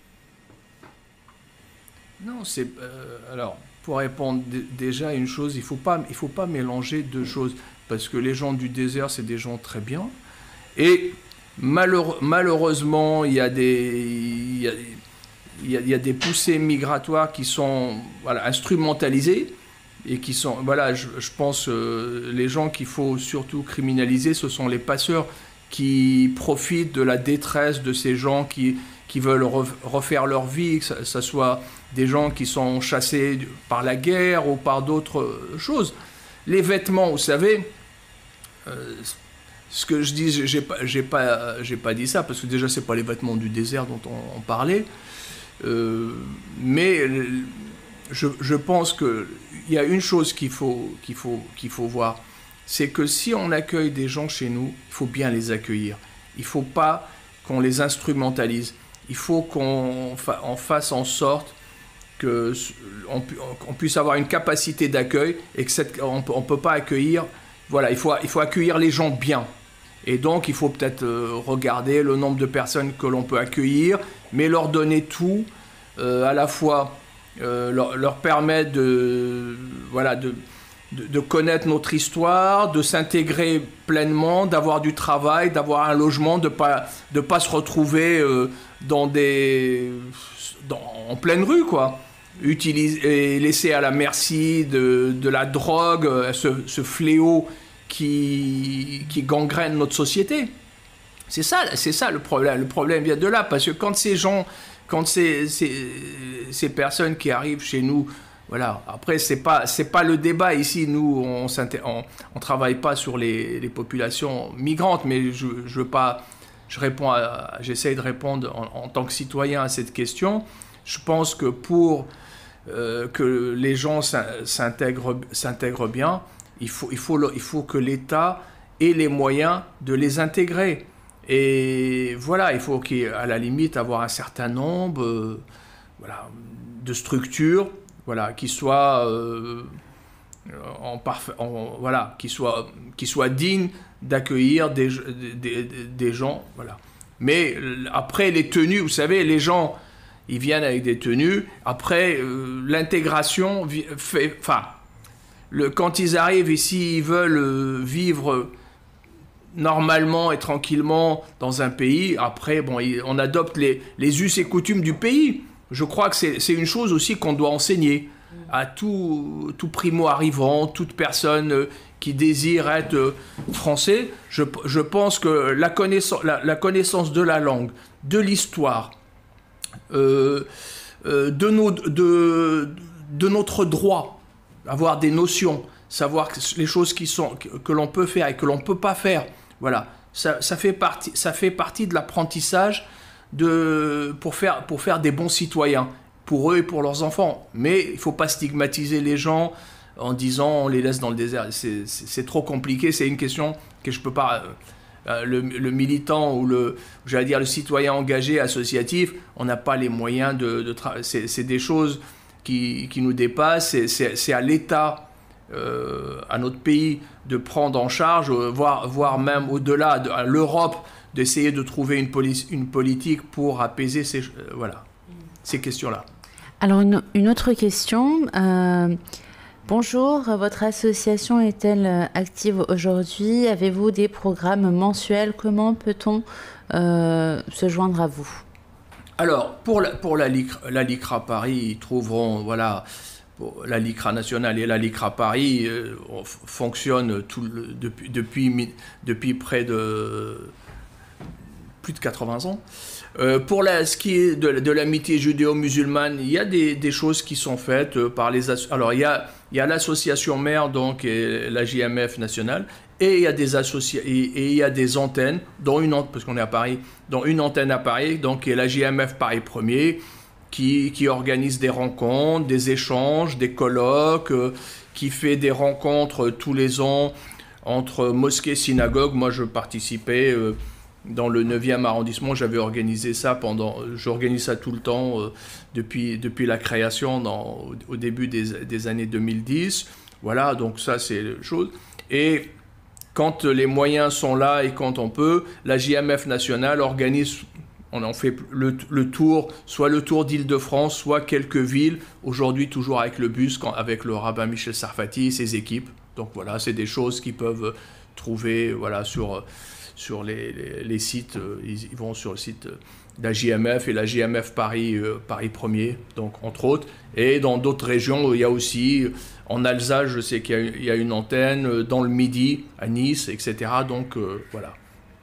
Non, c'est... Euh, alors, pour répondre d- déjà à une chose, il ne faut pas, il faut pas mélanger deux choses. Parce que les gens du désert, c'est des gens très bien. Et malheure- malheureusement, il y a des... Il y a, il y a, il y a des poussées migratoires qui sont voilà, instrumentalisées. Et qui sont, voilà, je, je pense, euh, les gens qu'il faut surtout criminaliser, ce sont les passeurs qui profitent de la détresse de ces gens qui, qui veulent refaire leur vie, que ce soit des gens qui sont chassés par la guerre ou par d'autres choses. Les vêtements, vous savez, euh, ce que je dis, j'ai pas, j'ai pas, j'ai pas dit ça, parce que déjà, c'est pas les vêtements du désert dont on, on parlait, euh, mais je, je pense que il y a une chose qu'il faut, qu'il faut, qu'il faut voir, c'est que si on accueille des gens chez nous, il faut bien les accueillir. Il ne faut pas qu'on les instrumentalise. Il faut qu'on fa- on fasse en sorte qu'on on puisse avoir une capacité d'accueil et qu'on ne peut pas accueillir... Voilà, il faut, il faut accueillir les gens bien. Et donc, il faut peut-être euh, regarder le nombre de personnes que l'on peut accueillir, mais leur donner tout, euh, à la fois... Euh, leur, leur permet de, voilà, de, de, de connaître notre histoire, de s'intégrer pleinement, d'avoir du travail, d'avoir un logement, de ne pas, de pas se retrouver euh, dans des, dans, en pleine rue, quoi. Utiliser, et laisser à la merci de, de la drogue, ce, ce fléau qui, qui gangrène notre société. C'est ça, c'est ça le problème. Le problème vient de là, parce que quand ces gens... Quand ces, ces, ces personnes qui arrivent chez nous, voilà, après, c'est pas, c'est pas le débat ici. Nous, on ne on, on travaille pas sur les, les populations migrantes, mais je ne veux pas, je réponds à, j'essaye de répondre en, en tant que citoyen à cette question. Je pense que pour euh, que les gens s'intègrent, s'intègrent bien, il faut, il faut, il faut que l'État ait les moyens de les intégrer. Et voilà, il faut qu'à la limite avoir un certain nombre euh, voilà, de structures voilà, qui soient, euh, en parfait, en, voilà, qui soient, qui soient dignes d'accueillir des, des, des gens. Voilà. Mais après, les tenues, vous savez, les gens, ils viennent avec des tenues. Après, euh, l'intégration fait... Enfin, le, quand ils arrivent ici, ils veulent euh, vivre normalement et tranquillement dans un pays. Après, bon, on adopte les, les us et coutumes du pays. Je crois que c'est une chose aussi qu'on doit enseigner à tout, tout primo-arrivant, toute personne qui désire être français. Je, je pense que la connaissance, la, la connaissance de la langue, de l'histoire, euh, euh, de, nos, de, de notre droit, avoir des notions, savoir les choses qui sont, que, que l'on peut faire et que l'on ne peut pas faire, voilà, ça, ça, fait partie, ça fait partie de l'apprentissage de, pour, faire, pour faire des bons citoyens, pour eux et pour leurs enfants. Mais il ne faut pas stigmatiser les gens en disant on les laisse dans le désert. C'est trop compliqué, c'est une question que je ne peux pas... Euh, le, le militant ou le, j'allais dire le citoyen engagé associatif, on n'a pas les moyens de... de c'est des choses qui, qui nous dépassent, c'est à l'État, euh, à notre pays, de prendre en charge, voire, voire même au-delà, de, à l'Europe, d'essayer de trouver une, poli une politique pour apaiser ces, euh, voilà, ces questions-là. Alors, une, une autre question. Euh, bonjour, votre association est-elle active aujourd'hui? Avez-vous des programmes mensuels? Comment peut-on euh, se joindre à vous? Alors, pour la, pour la, la LICRA Paris, ils trouveront, voilà, la LICRA nationale et la LICRA Paris euh, fonctionnent tout le, depuis, depuis, depuis près de... plus de quatre-vingts ans. Euh, pour la, ce qui est de, de l'amitié judéo-musulmane, il y a des, des choses qui sont faites euh, par les... Alors, il y a, il y a l'association mère, donc, et la J M F nationale, et il y a des, associa et, et il y a des antennes, dont une, parce qu'on est à Paris, dont une antenne à Paris, donc, et la J M F Paris premier, qui, qui organise des rencontres, des échanges, des colloques, euh, qui fait des rencontres tous les ans entre mosquées et synagogues. Moi, je participais... Euh, dans le neuvième arrondissement, j'avais organisé ça pendant... J'organise ça tout le temps euh, depuis, depuis la création dans, au, au début des, des années deux mille dix. Voilà, donc ça, c'est la chose. Et quand les moyens sont là et quand on peut, la J M F nationale organise... On en fait le, le tour, soit le tour d'Île-de-France, soit quelques villes. Aujourd'hui, toujours avec le bus, quand, avec le rabbin Michel Sarfati et ses équipes. Donc voilà, c'est des choses qu'ils peuvent trouver voilà, sur... sur les, les, les sites, ils, ils vont sur le site de la J M F et la J M F Paris, euh, Paris premier, donc entre autres. Et dans d'autres régions, il y a aussi, en Alsace, je sais qu'il y, y a une antenne, dans le Midi, à Nice, et cetera. Donc euh, voilà.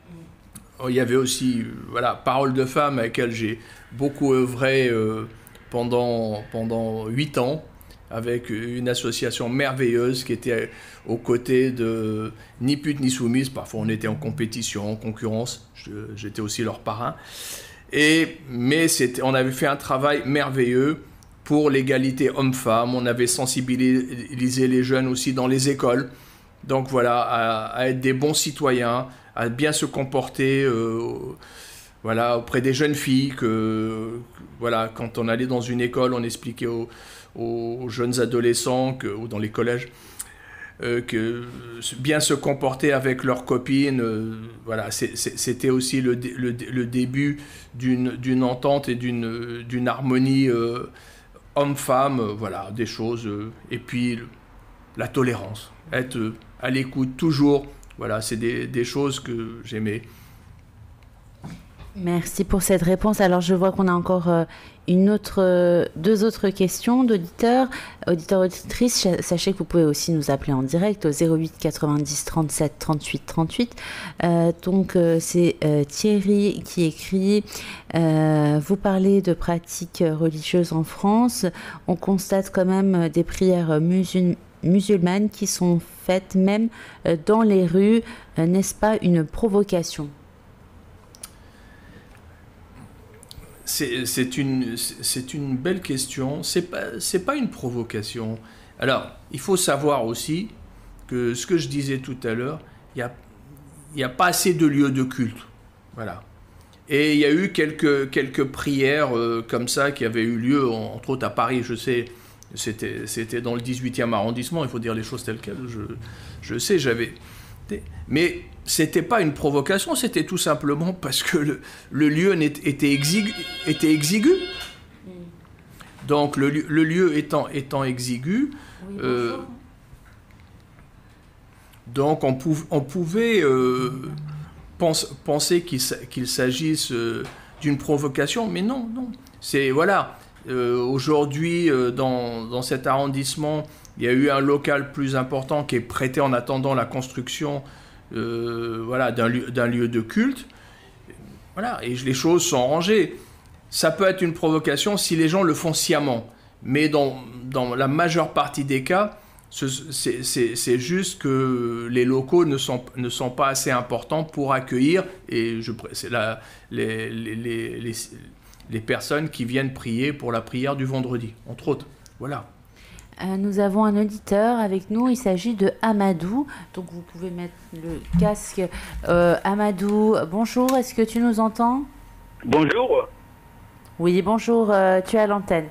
Il y avait aussi, voilà, Parole de Femme, avec laquelle j'ai beaucoup œuvré euh, pendant, pendant huit ans, avec une association merveilleuse qui était aux côtés de Ni Pute Ni Soumise. Parfois, on était en compétition, en concurrence. J'étais aussi leur parrain. Et, mais on avait fait un travail merveilleux pour l'égalité homme-femme. On avait sensibilisé les jeunes aussi dans les écoles. Donc voilà, à, à être des bons citoyens, à bien se comporter euh, voilà, auprès des jeunes filles. Que, voilà, quand on allait dans une école, on expliquait aux aux jeunes adolescents que, ou dans les collèges, euh, que bien se comporter avec leurs copines, euh, voilà, c'était aussi le, le, le début d'une entente et d'une harmonie euh, homme-femme, euh, voilà, des choses, euh, et puis le, la tolérance, être euh, à l'écoute toujours, voilà, c'est des, des choses que j'aimais. Merci pour cette réponse. Alors, je vois qu'on a encore euh, une autre, euh, deux autres questions d'auditeurs. Auditeurs, auditrices, sachez que vous pouvez aussi nous appeler en direct au zéro huit quatre-vingt-dix trente-sept trente-huit trente-huit. Euh, donc, euh, c'est euh, Thierry qui écrit euh, « Vous parlez de pratiques religieuses en France. On constate quand même des prières musulmanes musulmanes qui sont faites même euh, dans les rues. Euh, N'est-ce pas une provocation ?» c'est une, c'est une belle question. C'est pas, c'est pas une provocation. Alors, il faut savoir aussi que ce que je disais tout à l'heure, il y a, il y a pas assez de lieux de culte. Voilà. Et il y a eu quelques, quelques prières euh, comme ça qui avaient eu lieu, entre autres à Paris, je sais, c'était, c'était dans le dix-huitième arrondissement, il faut dire les choses telles quelles, je, je sais, j'avais... Mais c'était pas une provocation, c'était tout simplement parce que le, le lieu était exigu. Était exigu. Donc le, le lieu étant, étant exigu, oui, euh, donc on, pouv, on pouvait... Euh, penser qu'il, qu'il s'agisse euh, d'une provocation, mais non, non. C'est, voilà, euh, aujourd'hui, euh, dans, dans cet arrondissement, il y a eu un local plus important qui est prêté en attendant la construction euh, voilà, d'un, lieu, d'un lieu de culte. Voilà, et les choses sont rangées. Ça peut être une provocation si les gens le font sciemment, mais dans, dans la majeure partie des cas, C'est, c'est, c'est juste que les locaux ne sont, ne sont pas assez importants pour accueillir et je, c'est la, les, les, les, les personnes qui viennent prier pour la prière du vendredi, entre autres. Voilà. Euh, nous avons un auditeur avec nous, il s'agit de Amadou, donc vous pouvez mettre le casque. Euh, Amadou, bonjour, est-ce que tu nous entends? Bonjour. Oui, bonjour, euh, tu es à l'antenne.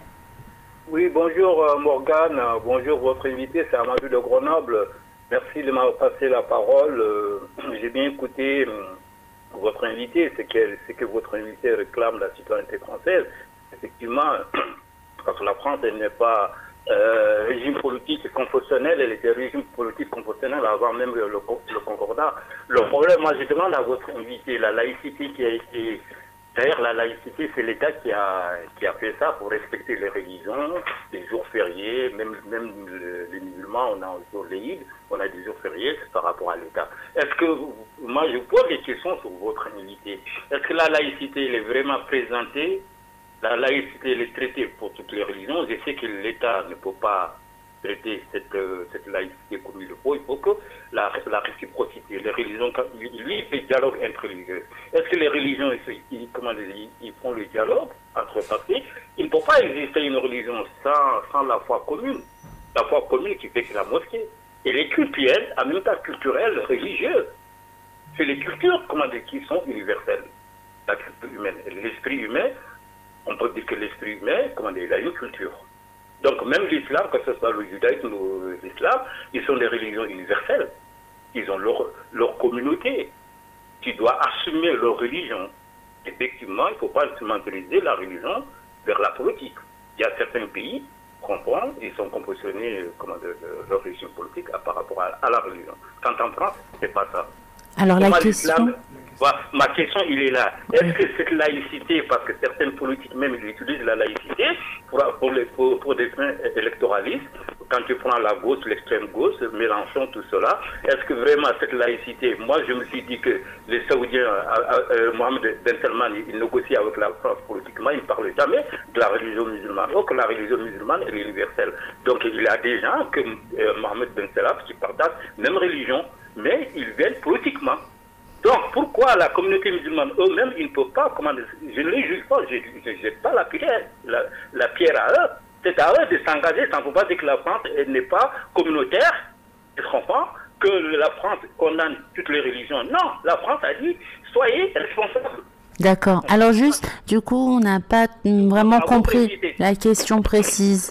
Oui, bonjour euh, Morgane, bonjour votre invité, c'est Amadou de Grenoble. Merci de m'avoir passé la parole. Euh, j'ai bien écouté euh, votre invité, c'est que, c'est que votre invité réclame la citoyenneté française. Effectivement, parce que la France, elle n'est pas euh, régime politique constitutionnel, elle était régime politique constitutionnel avant même le, le, le concordat. Le problème, moi je demande à votre invité, la laïcité qui a été... D'ailleurs, la laïcité, c'est l'État qui a, qui a fait ça pour respecter les religions, les jours fériés, même, même les musulmans, on a un jour l'Eid, on a des jours fériés, c'est par rapport à l'État. Est-ce que, moi je pose des questions sur votre invité, est-ce que la laïcité, elle est vraiment présentée? La laïcité, elle est traitée pour toutes les religions. Je sais que l'État ne peut pas traiter cette, cette laïcité comme il le faut. Il faut que la, la réciprocité, les religions, lui, le dialogue interreligieux. Est-ce que les religions, ils, comment dire, ils font le dialogue entre parties? Il ne peut pas exister une religion sans, sans la foi commune. La foi commune qui fait que la mosquée. Et les culturelles, en même temps culturelles, religieuses. C'est les cultures, comment dire, qui sont universelles. La culture humaine. L'esprit humain, on peut dire que l'esprit humain, comment dire, il a une culture. Donc même l'islam, que ce soit le judaïsme ou l'islam, ils sont des religions universelles. Ils ont leur, leur communauté qui doit assumer leur religion. Effectivement, il ne faut pas instrumentaliser la religion vers la politique. Il y a certains pays, comprendre, ils sont compositionnés comment, de, de leur religion politique par rapport à, à la religion. Quand en France, ce n'est pas ça. Alors la question... Voilà, ma question, il est là. Est-ce que cette laïcité, parce que certaines politiques même ils utilisent la laïcité pour, pour, les, pour, pour des fins électoralistes, quand tu prends la gauche, l'extrême gauche, Mélenchon, tout cela, est-ce que vraiment cette laïcité, moi je me suis dit que les Saoudiens, euh, euh, Mohamed Ben Salman, il négocie avec la France politiquement, il ne parle jamais de la religion musulmane. Donc la religion musulmane est universelle. Donc il y a des gens que euh, Mohamed Ben Salman qui partagent même religion, mais ils viennent politiquement. Donc, pourquoi la communauté musulmane eux-mêmes, ils ne peuvent pas, comment, je ne les juge pas, je ne jette pas la pierre, la, la pierre à eux. C'est à eux de s'engager, ça ne veut pas dire que la France n'est pas communautaire, je comprends, que la France condamne toutes les religions. Non, la France a dit, soyez responsables. D'accord. Alors juste, du coup, on n'a pas vraiment compris la question précise.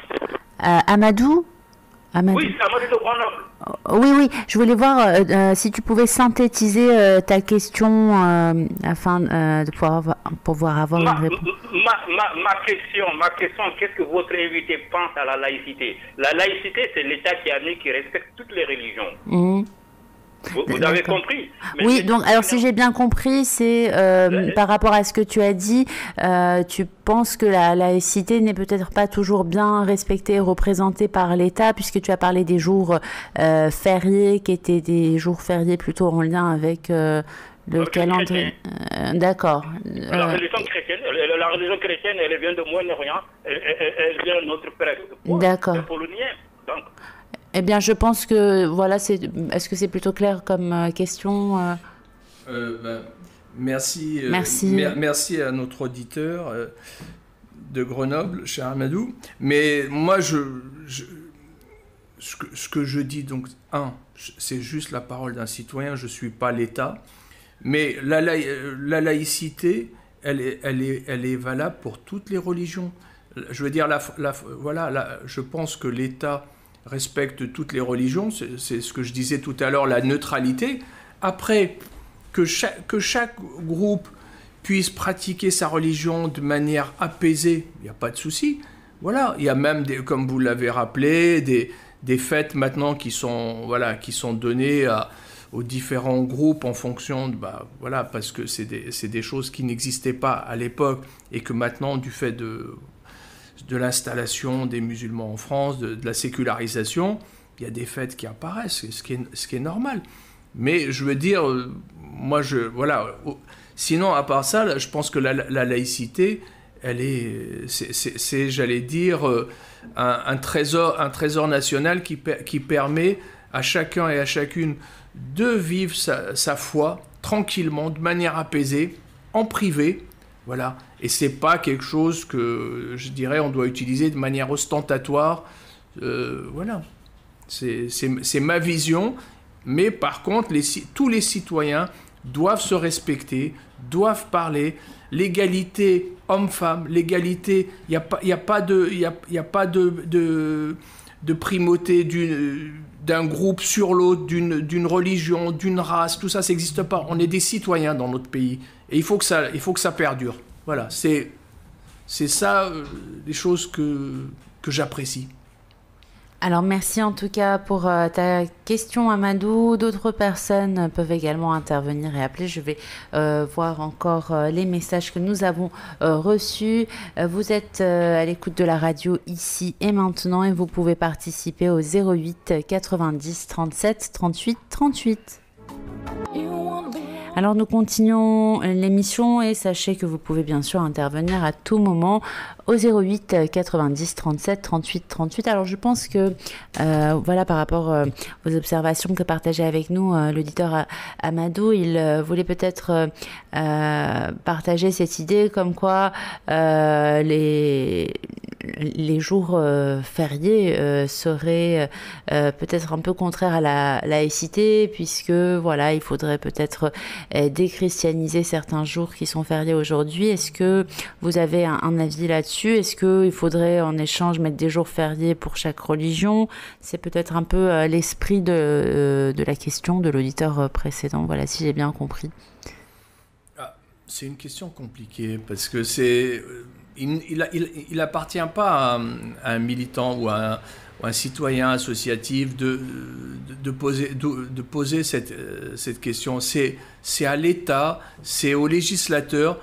Euh, Amadou Amadou. Oui, c'est Amadou de Grenoble. Oui, oui, je voulais voir euh, euh, si tu pouvais synthétiser euh, ta question euh, afin euh, de pouvoir avoir, pouvoir avoir ma, une réponse. Ma, ma, ma question, ma question, qu'est-ce que votre invité pense à la laïcité? La laïcité, c'est l'État qui a mis, qui respecte toutes les religions. Mmh. Vous, vous avez compris? Mais oui, donc alors si j'ai bien compris, c'est euh, par rapport à ce que tu as dit, euh, tu penses que la laïcité n'est peut-être pas toujours bien respectée et représentée par l'État, puisque tu as parlé des jours euh, fériés, qui étaient des jours fériés plutôt en lien avec euh, le okay, calendrier. Euh, D'accord. La religion chrétienne, la religion chrétienne, elle vient de Moyen-Orient, elle, elle, elle vient de notre père. D'accord. Polonien, donc. Eh bien, je pense que, voilà, c'est... Est-ce que c'est plutôt clair comme euh, question euh... Euh, ben, Merci, euh, merci. Mer merci à notre auditeur euh, de Grenoble, cher Amadou. Mais moi, je, je, ce, que, ce que je dis, donc, un, c'est juste la parole d'un citoyen, je ne suis pas l'État. Mais la, la, la laïcité, elle est, elle, est, elle est valable pour toutes les religions. Je veux dire, la, la, voilà, la, je pense que l'État respecte toutes les religions, c'est ce que je disais tout à l'heure, la neutralité. Après, que chaque, que chaque groupe puisse pratiquer sa religion de manière apaisée, il n'y a pas de souci. Voilà, il y a même, des, comme vous l'avez rappelé, des, des fêtes maintenant qui sont, voilà, qui sont données à, aux différents groupes en fonction de, bah, voilà, parce que c'est des, c'est des choses qui n'existaient pas à l'époque et que maintenant, du fait de, de l'installation des musulmans en France, de, de la sécularisation, il y a des fêtes qui apparaissent, ce qui est, ce qui est normal. Mais je veux dire, moi, je, voilà, sinon, à part ça, je pense que la, la laïcité, elle est, c'est, j'allais dire, un, un, trésor, un trésor national qui, qui permet à chacun et à chacune de vivre sa, sa foi tranquillement, de manière apaisée, en privé, voilà. Et c'est pas quelque chose que, je dirais, on doit utiliser de manière ostentatoire, euh, voilà. C'est ma vision, mais par contre, les, tous les citoyens doivent se respecter, doivent parler, l'égalité homme-femme, l'égalité, il n'y a pas, y a pas de, y a, y a pas de, de, de primauté d'un groupe sur l'autre, d'une religion, d'une race, tout ça, ça n'existe pas. On est des citoyens dans notre pays et il faut que ça, il faut que ça perdure. Voilà, c'est ça euh, les choses que, que j'apprécie. Alors merci en tout cas pour euh, ta question Amadou. D'autres personnes peuvent également intervenir et appeler. Je vais euh, voir encore euh, les messages que nous avons euh, reçus. Euh, vous êtes euh, à l'écoute de la radio ici et maintenant et vous pouvez participer au zéro huit quatre-vingt-dix trente-sept trente-huit trente-huit. Alors nous continuons l'émission et sachez que vous pouvez bien sûr intervenir à tout moment au zéro huit quatre-vingt-dix trente-sept trente-huit trente-huit. Alors je pense que euh, voilà, par rapport euh, aux observations que partageait avec nous euh, l'auditeur Amadou, il euh, voulait peut-être euh, partager cette idée comme quoi euh, les les jours euh, fériés euh, seraient euh, peut-être un peu contraires à la laïcité, puisque voilà, il faudrait peut-être euh, déchristianiser certains jours qui sont fériés aujourd'hui. Est-ce que vous avez un, un avis là-dessus? Est-ce qu'il faudrait en échange mettre des jours fériés pour chaque religion? C'est peut-être un peu euh, l'esprit de, euh, de la question de l'auditeur précédent, voilà, si j'ai bien compris. Ah, c'est une question compliquée, parce que c'est... Il, il, il, il appartient pas à, à un militant ou à un, ou un citoyen associatif de, de, de poser, de, de poser cette, cette question. C'est à l'État, c'est aux législateurs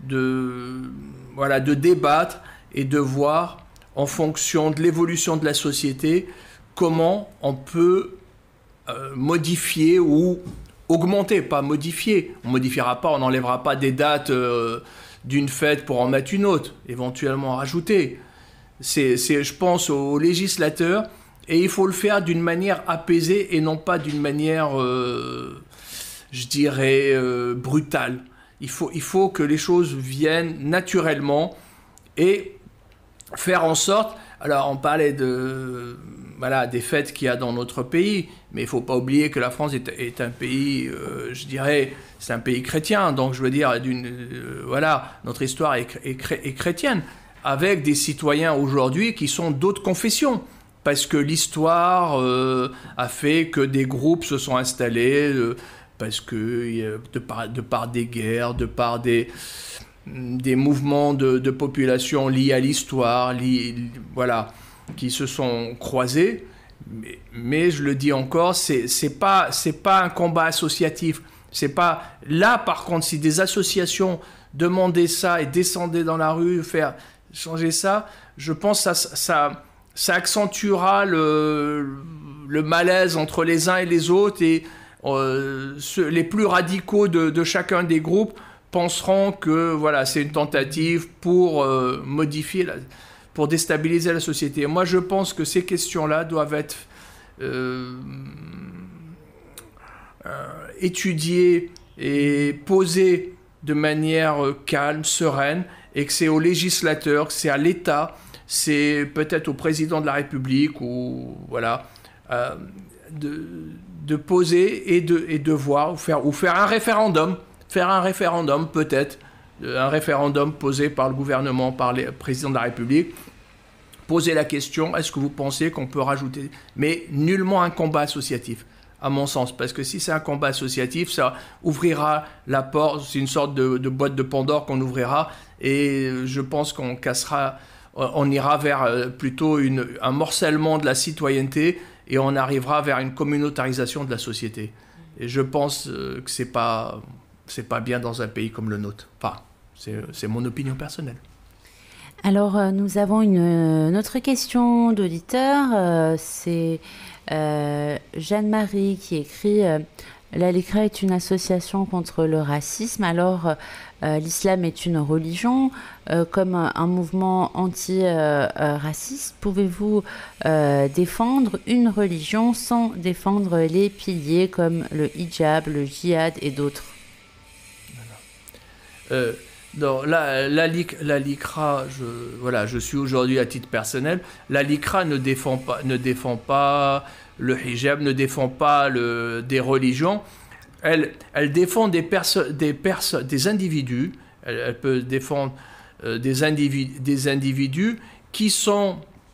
de, voilà, de débattre et de voir, en fonction de l'évolution de la société, comment on peut euh, modifier ou augmenter, pas modifier. On ne modifiera pas, on n'enlèvera pas des dates... Euh, d'une fête pour en mettre une autre, éventuellement rajouter. C'est, je pense, aux législateurs, et il faut le faire d'une manière apaisée et non pas d'une manière, euh, je dirais, euh, brutale. Il faut, il faut que les choses viennent naturellement et faire en sorte... Alors, on parlait de, voilà, des fêtes qu'il y a dans notre pays, mais il ne faut pas oublier que la France est, est un pays, euh, je dirais, c'est un pays chrétien. Donc, je veux dire, d'une, euh, voilà, notre histoire est, est, est chrétienne, avec des citoyens aujourd'hui qui sont d'autres confessions. Parce que l'histoire euh, a fait que des groupes se sont installés, euh, parce que de par, de par des guerres, de par des... des mouvements de, de population liés à l'histoire, voilà, qui se sont croisés. Mais, mais je le dis encore, c'est c'est pas c'est pas un combat associatif. C'est pas là, par contre, si des associations demandaient ça et descendaient dans la rue, faire changer ça, je pense que ça ça ça accentuera le le malaise entre les uns et les autres, et euh, ceux, les plus radicaux de, de chacun des groupes penseront que voilà, c'est une tentative pour euh, modifier, la, pour déstabiliser la société. Moi, je pense que ces questions-là doivent être euh, euh, étudiées et posées de manière euh, calme, sereine, et que c'est au législateur, que c'est à l'État, c'est peut-être au président de la République, ou voilà, euh, de, de poser et de, et de voir, ou faire, ou faire un référendum, faire un référendum peut-être, un référendum posé par le gouvernement, par le président de la République, poser la question, est-ce que vous pensez qu'on peut rajouter, mais nullement un combat associatif, à mon sens, parce que si c'est un combat associatif, ça ouvrira la porte, c'est une sorte de, de boîte de Pandore qu'on ouvrira, et je pense qu'on cassera, on ira vers plutôt une, un morcellement de la citoyenneté, et on arrivera vers une communautarisation de la société. Et je pense que c'est pas, c'est pas bien dans un pays comme le nôtre. Enfin, c'est, c'est mon opinion personnelle. Alors, euh, nous avons une, une autre question d'auditeur. Euh, c'est euh, Jeanne-Marie qui écrit euh, « La LICRA est une association contre le racisme. Alors, euh, l'islam est une religion. Euh, comme un, un mouvement anti-raciste, euh, pouvez-vous euh, défendre une religion sans défendre les piliers comme le hijab, le djihad et d'autres ?» euh... Non, la, la, la LICRA, je, voilà, je suis aujourd'hui à titre personnel, la LICRA ne défend pas, ne défend pas le hijab, ne défend pas le, des religions, elle, elle défend des, perso- des, perso- des individus, elle, elle peut défendre euh, des, individus, des individus qui sont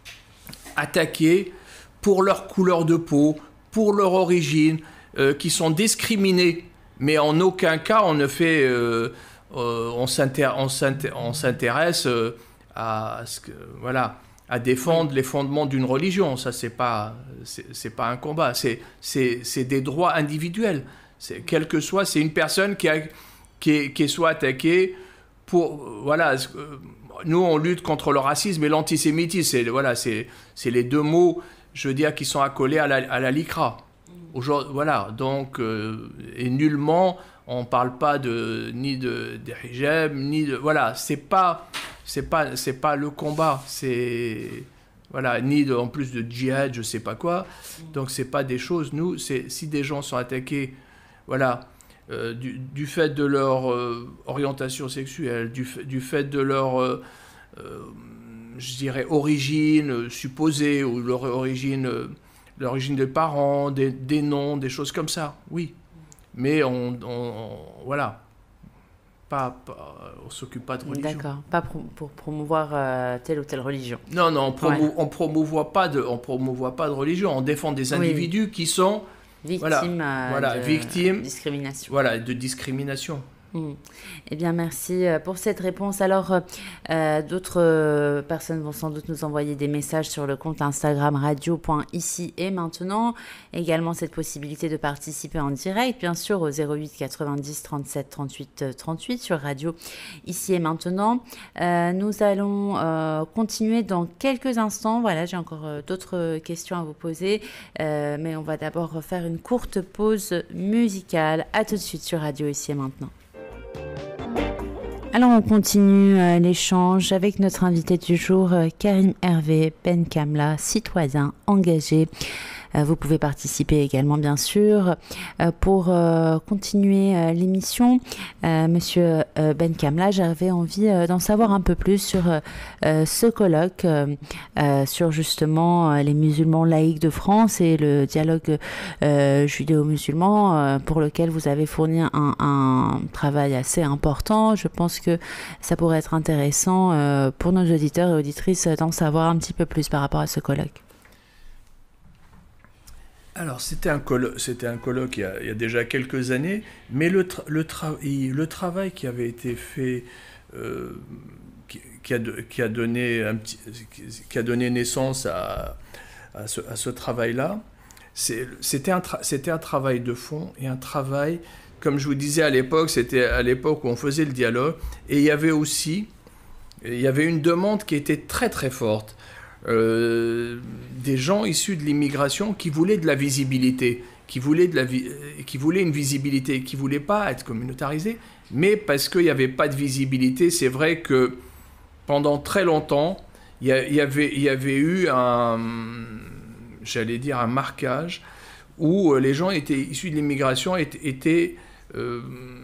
attaqués pour leur couleur de peau, pour leur origine, euh, qui sont discriminés, mais en aucun cas on ne fait... Euh, Euh, on, s'intér- on, s'intér- on s'intéresse euh, à, ce que, voilà, à défendre les fondements d'une religion. Ça, c'est pas, c'est, c'est pas un combat. C'est, c'est, c'est des droits individuels. C'est, quel que soit, c'est une personne qui, a, qui, est, qui est soit attaquée pour... Voilà, nous, on lutte contre le racisme et l'antisémitisme. C'est, voilà, c'est, c'est les deux mots, je veux dire, qui sont accolés à la, à la LICRA. Aujourd'hui, voilà, donc, euh, et nullement... On ne parle pas de, ni de, de hijab, ni de... Voilà, c'est pas, c'est pas, c'est pas le combat. C'est... Voilà, ni de, en plus de djihad, je ne sais pas quoi. Donc, ce n'est pas des choses... Nous, c'est, si des gens sont attaqués, voilà, euh, du, du fait de leur euh, orientation sexuelle, du, du fait de leur, euh, euh, je dirais, origine euh, supposée, ou leur origine, euh, l'origine des parents, des, des noms, des choses comme ça, oui. Mais on, on, on voilà, pas, pas, on s'occupe pas de religion. D'accord, pas pro- pour promouvoir euh, telle ou telle religion. Non, non, on promou- ouais. on promouvoit pas de, on promouvoit pas de religion. On défend des individus oui. qui sont victimes, voilà, euh, voilà, de victimes, discrimination. Voilà, de discrimination. Mmh. Eh bien, merci pour cette réponse. Alors, euh, d'autres euh, personnes vont sans doute nous envoyer des messages sur le compte Instagram radio.ici et maintenant. Également, cette possibilité de participer en direct, bien sûr, au zéro huit quatre-vingt-dix trente-sept trente-huit trente-huit sur radio ici et maintenant. Euh, nous allons euh, continuer dans quelques instants. Voilà, j'ai encore euh, d'autres questions à vous poser, euh, mais on va d'abord faire une courte pause musicale. À tout de suite sur radio ici et maintenant. Alors on continue euh, l'échange avec notre invité du jour, euh, Karim Hervé Benkamla, citoyen engagé. Euh, vous pouvez participer également bien sûr. Euh, pour euh, continuer euh, l'émission, euh, Monsieur euh, Benkamla, j'avais envie euh, d'en savoir un peu plus sur euh, ce colloque, euh, euh, sur justement euh, les musulmans laïcs de France et le dialogue euh, judéo-musulman euh, pour lequel vous avez fourni un, un travail assez important. Je pense que ça pourrait être intéressant euh, pour nos auditeurs et auditrices d'en savoir un petit peu plus par rapport à ce colloque. Alors, c'était un colloque, c'était un colloque il y a, il y a déjà quelques années, mais le, tra- le, tra- le travail qui avait été fait, euh, qui, qui, a de, qui, a donné un petit, qui a donné naissance à, à, ce, à ce travail-là, c'est, c'était, un tra- c'était un travail de fond et un travail, comme je vous disais à l'époque, c'était à l'époque où on faisait le dialogue, et il y avait aussi, il y avait une demande qui était très très forte. Euh, des gens issus de l'immigration qui voulaient de la visibilité, qui voulaient, de la vi- qui voulaient une visibilité, qui ne voulaient pas être communautarisés, mais parce qu'il n'y avait pas de visibilité, c'est vrai que pendant très longtemps, il y, y, avait, y avait eu un, j'allais dire un marquage, où les gens étaient issus de l'immigration étaient, étaient euh,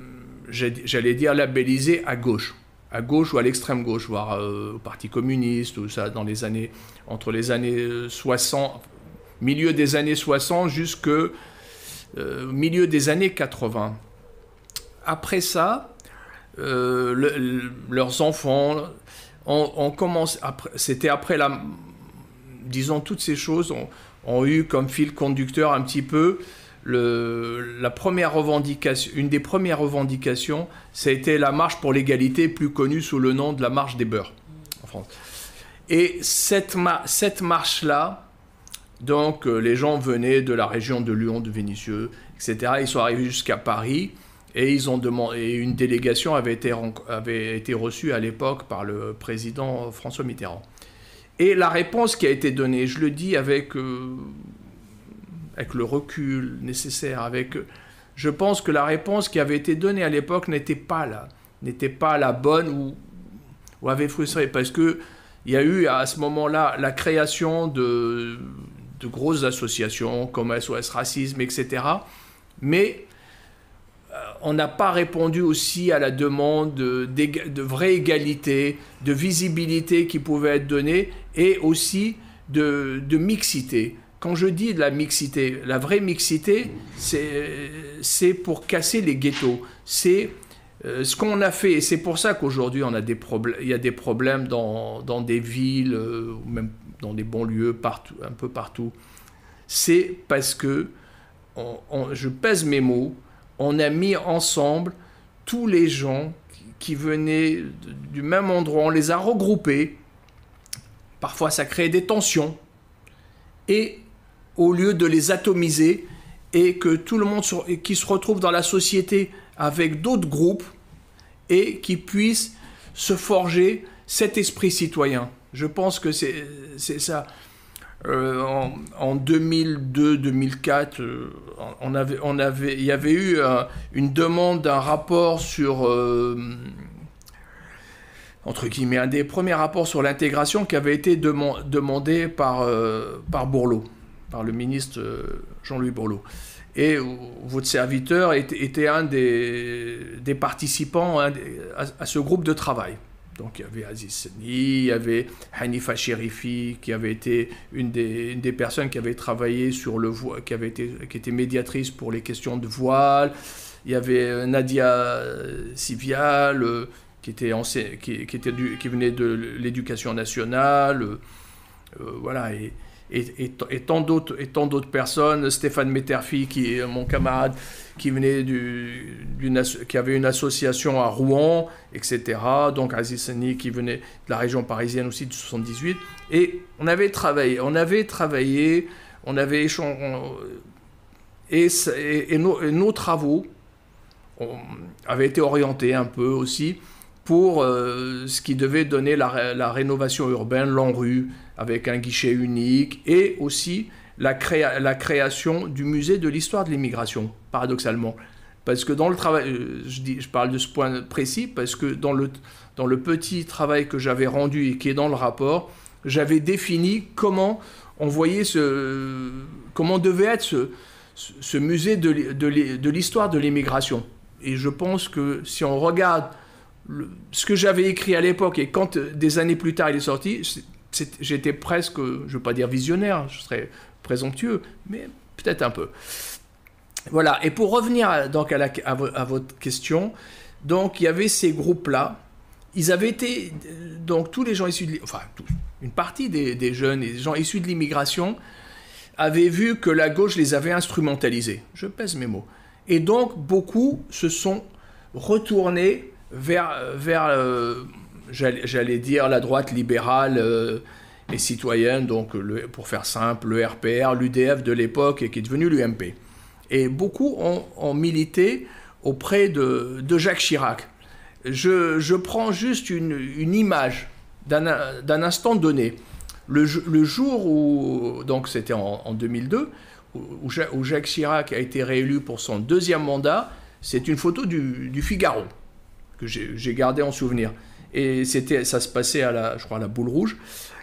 j'allais dire, labellisés à gauche. À gauche ou à l'extrême gauche, voire euh, au Parti communiste, ou ça, dans les années, entre les années soixante, milieu des années soixante jusque euh, milieu des années quatre-vingts. Après ça, euh, le, le, leurs enfants, on, on commence, après, c'était après la, disons, toutes ces choses ont, ont eu comme fil conducteur un petit peu. Le, la première revendication, une des premières revendications, ça a été la marche pour l'égalité, plus connue sous le nom de la marche des beurs en France. Et cette, ma, cette marche-là, donc euh, les gens venaient de la région de Lyon, de Vénissieux, et cetera. Ils sont arrivés jusqu'à Paris et ils ont demandé. Et une délégation avait été, avait été reçue à l'époque par le président François Mitterrand. Et la réponse qui a été donnée, je le dis avec. Euh, avec le recul nécessaire, avec... Je pense que la réponse qui avait été donnée à l'époque n'était pas là, n'était pas la bonne ou, ou avait frustré, parce qu'il y a eu à ce moment-là la création de, de grosses associations comme S O S Racisme, et cetera. Mais euh, on n'a pas répondu aussi à la demande de, de, de vraie égalité, de visibilité qui pouvait être donnée, et aussi de, de mixité. Quand je dis de la mixité, la vraie mixité, c'est pour casser les ghettos. C'est euh, ce qu'on a fait. Et c'est pour ça qu'aujourd'hui, on a des problèmes. Il y a des problèmes dans, dans des villes, euh, ou même dans des banlieues, partout, un peu partout. C'est parce que, on, on, je pèse mes mots, on a mis ensemble tous les gens qui, qui venaient du même endroit. On les a regroupés. Parfois, ça crée des tensions. Et au lieu de les atomiser et que tout le monde se, qui se retrouve dans la société avec d'autres groupes et qui puissent se forger cet esprit citoyen. Je pense que c'est ça. Euh, en, en deux mille deux deux mille quatre, euh, on avait, on avait, il y avait eu euh, une demande d'un rapport sur... Euh, entre guillemets, un des premiers rapports sur l'intégration qui avait été dem- demandé par, euh, par Bourlot, par le ministre euh, Jean-Louis Bourlot. Et euh, votre serviteur était, était un des, des participants un des, à, à ce groupe de travail. Donc il y avait Aziz Seni, il y avait Hanifa Cherifi, qui avait été une des, une des personnes qui avait travaillé sur le voile, qui, avait été, qui était médiatrice pour les questions de voile. Il y avait Nadia Sivial, euh, qui était, qui, qui, était du, qui venait de l'éducation nationale, euh, voilà, et, et, et, et tant d'autres personnes, Stéphane Metterfi, qui est mon camarade, qui, venait du, qui avait une association à Rouen, et cetera. Donc Aziz Seni, qui venait de la région parisienne aussi, de soixante-dix-huit. Et on avait travaillé, on avait travaillé, on avait échangé, et, et, et, nos, et nos travaux on, avaient été orientés un peu aussi pour euh, ce qui devait donner la, la rénovation urbaine, l'ANRU, avec un guichet unique, et aussi la, créa, la création du musée de l'histoire de l'immigration, paradoxalement. Parce que dans le travail, je, dis, je parle de ce point précis, parce que dans le, dans le petit travail que j'avais rendu et qui est dans le rapport, j'avais défini comment on voyait ce, comment devait être ce, ce musée de, de, de l'histoire de l'immigration. Et je pense que si on regarde Le, ce que j'avais écrit à l'époque, et quand des années plus tard il est sorti, j'étais presque, je ne veux pas dire visionnaire, je serais présomptueux, mais peut-être un peu. Voilà, et pour revenir donc à, la, à, à votre question, donc il y avait ces groupes-là, ils avaient été, donc tous les gens issus de, enfin tous, une partie des, des jeunes et des gens issus de l'immigration avaient vu que la gauche les avait instrumentalisés, je pèse mes mots, et donc beaucoup se sont retournés vers, vers euh, j'allais dire, la droite libérale euh, et citoyenne, donc le, pour faire simple, le R P R, l'U D F de l'époque, et qui est devenu l'U M P. Et beaucoup ont, ont milité auprès de, de Jacques Chirac. Je, je prends juste une, une image d'un, d'un instant donné. Le, le jour où, donc c'était en, en deux mille deux, où, où Jacques Chirac a été réélu pour son deuxième mandat, c'est une photo du, du Figaro, que j'ai gardé en souvenir. Et c'était, ça se passait à la, je crois, à la Boule Rouge.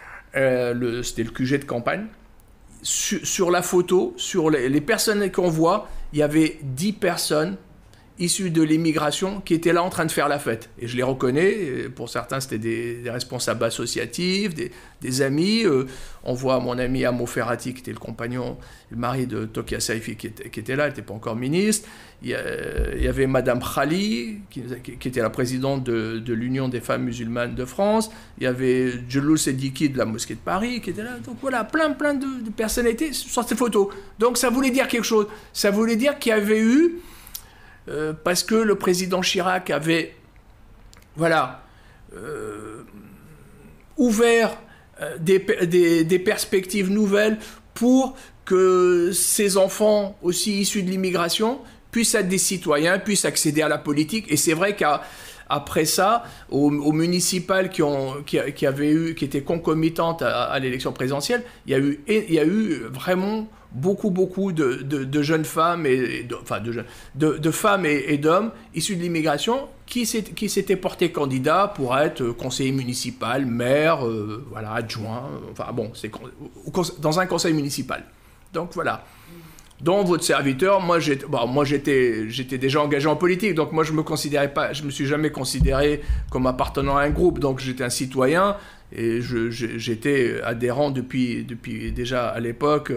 Euh, c'était le Q G de campagne. Sur, sur la photo, sur les, les personnes qu'on voit, il y avait dix personnes issus de l'immigration qui étaient là en train de faire la fête. Et je les reconnais, pour certains c'était des, des responsables associatifs, des, des amis. Euh, on voit mon ami Amo Ferrati, qui était le compagnon, le mari de Tokia Saifi, qui était, qui était là, elle n'était pas encore ministre. Il y, a, il y avait Madame Khali, qui, qui était la présidente de, de l'Union des femmes musulmanes de France. Il y avait Djeloul Sediki de la mosquée de Paris, qui était là. Donc voilà, plein, plein de, de personnalités sur ces photos. Donc ça voulait dire quelque chose. Ça voulait dire qu'il y avait eu... Euh, parce que le président Chirac avait, voilà, euh, ouvert euh, des, des, des perspectives nouvelles pour que ces enfants, aussi issus de l'immigration, puissent être des citoyens, puissent accéder à la politique. Et c'est vrai qu'après ça, aux, aux municipales qui, ont, qui, qui, avaient eu, qui étaient concomitantes à, à l'élection présidentielle, il y a eu, il y a eu vraiment... beaucoup, beaucoup de, de, de jeunes femmes, et, de, enfin de, de, de femmes et, et d'hommes issus de l'immigration qui s'étaient portés candidats pour être conseiller municipal, maire, euh, voilà, adjoint, enfin bon, c'est dans un conseil municipal. Donc voilà. Donc votre serviteur, moi j'étais bon, moi j'étais j'étais déjà engagé en politique, donc moi je me considérais pas, je me suis jamais considéré comme appartenant à un groupe, donc j'étais un citoyen et j'étais adhérent depuis depuis déjà à l'époque.